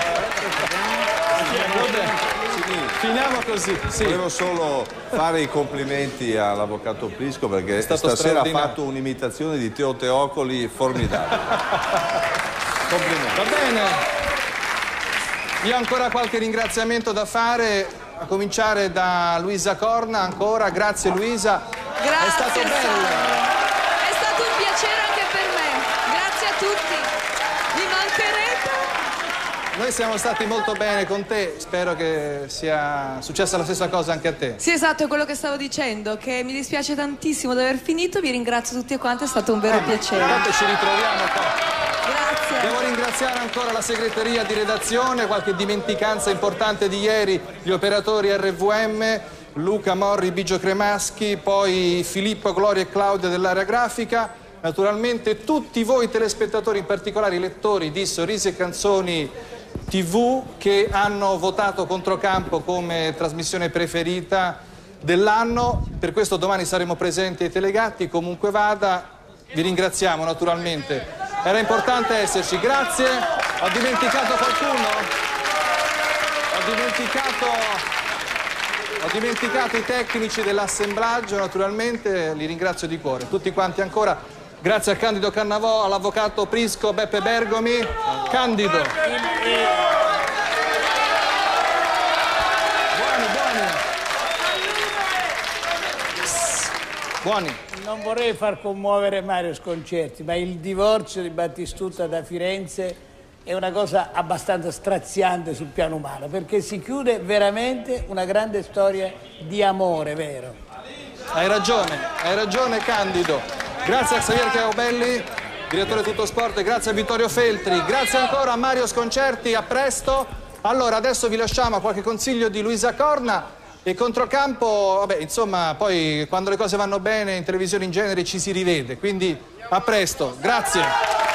Finiamo così. Sì. Volevo solo fare i complimenti all'avvocato Prisco, perché stasera ha fatto un'imitazione di Teo Teocoli formidabile. Complimenti. Va bene. Io ho ancora qualche ringraziamento da fare, a cominciare da Luisa Corna ancora. Grazie Luisa. Grazie, è stato bello. È stato un piacere anche per me. Grazie a tutti. Mi mancherete. Noi siamo stati molto bene con te, spero che sia successa la stessa cosa anche a te. Sì, esatto, è quello che stavo dicendo, che mi dispiace tantissimo di aver finito, vi ringrazio tutti quanti, è stato un vero piacere. Intanto ci ritroviamo qua. Grazie. Devo ringraziare ancora la segreteria di redazione, qualche dimenticanza importante di ieri, gli operatori R V M, Luca Morri, Bigio Cremaschi, poi Filippo, Gloria e Claudia dell'area grafica, naturalmente tutti voi telespettatori, in particolare i lettori di Sorrisi e Canzoni tivù, che hanno votato Controcampo come trasmissione preferita dell'anno. Per questo domani saremo presenti ai Telegatti, comunque vada. Vi ringraziamo naturalmente, era importante esserci. Grazie. Ho dimenticato qualcuno? Ho dimenticato, ho dimenticato i tecnici dell'assemblaggio, naturalmente li ringrazio di cuore, tutti quanti ancora. Grazie a Candido Cannavò, all'avvocato Prisco, Beppe Bergomi. Candido. Buoni, buoni. Buoni. Non vorrei far commuovere Mario Sconcerti, ma il divorzio di Battistuta da Firenze è una cosa abbastanza straziante sul piano umano, perché si chiude veramente una grande storia di amore, vero? Hai ragione, hai ragione Candido. Grazie a Xavier Caobelli, direttore Tutto Sport, grazie a Vittorio Feltri, grazie ancora a Mario Sconcerti, a presto. Allora adesso vi lasciamo a qualche consiglio di Luisa Corna e Controcampo, vabbè insomma poi quando le cose vanno bene in televisione in genere ci si rivede, quindi a presto, grazie.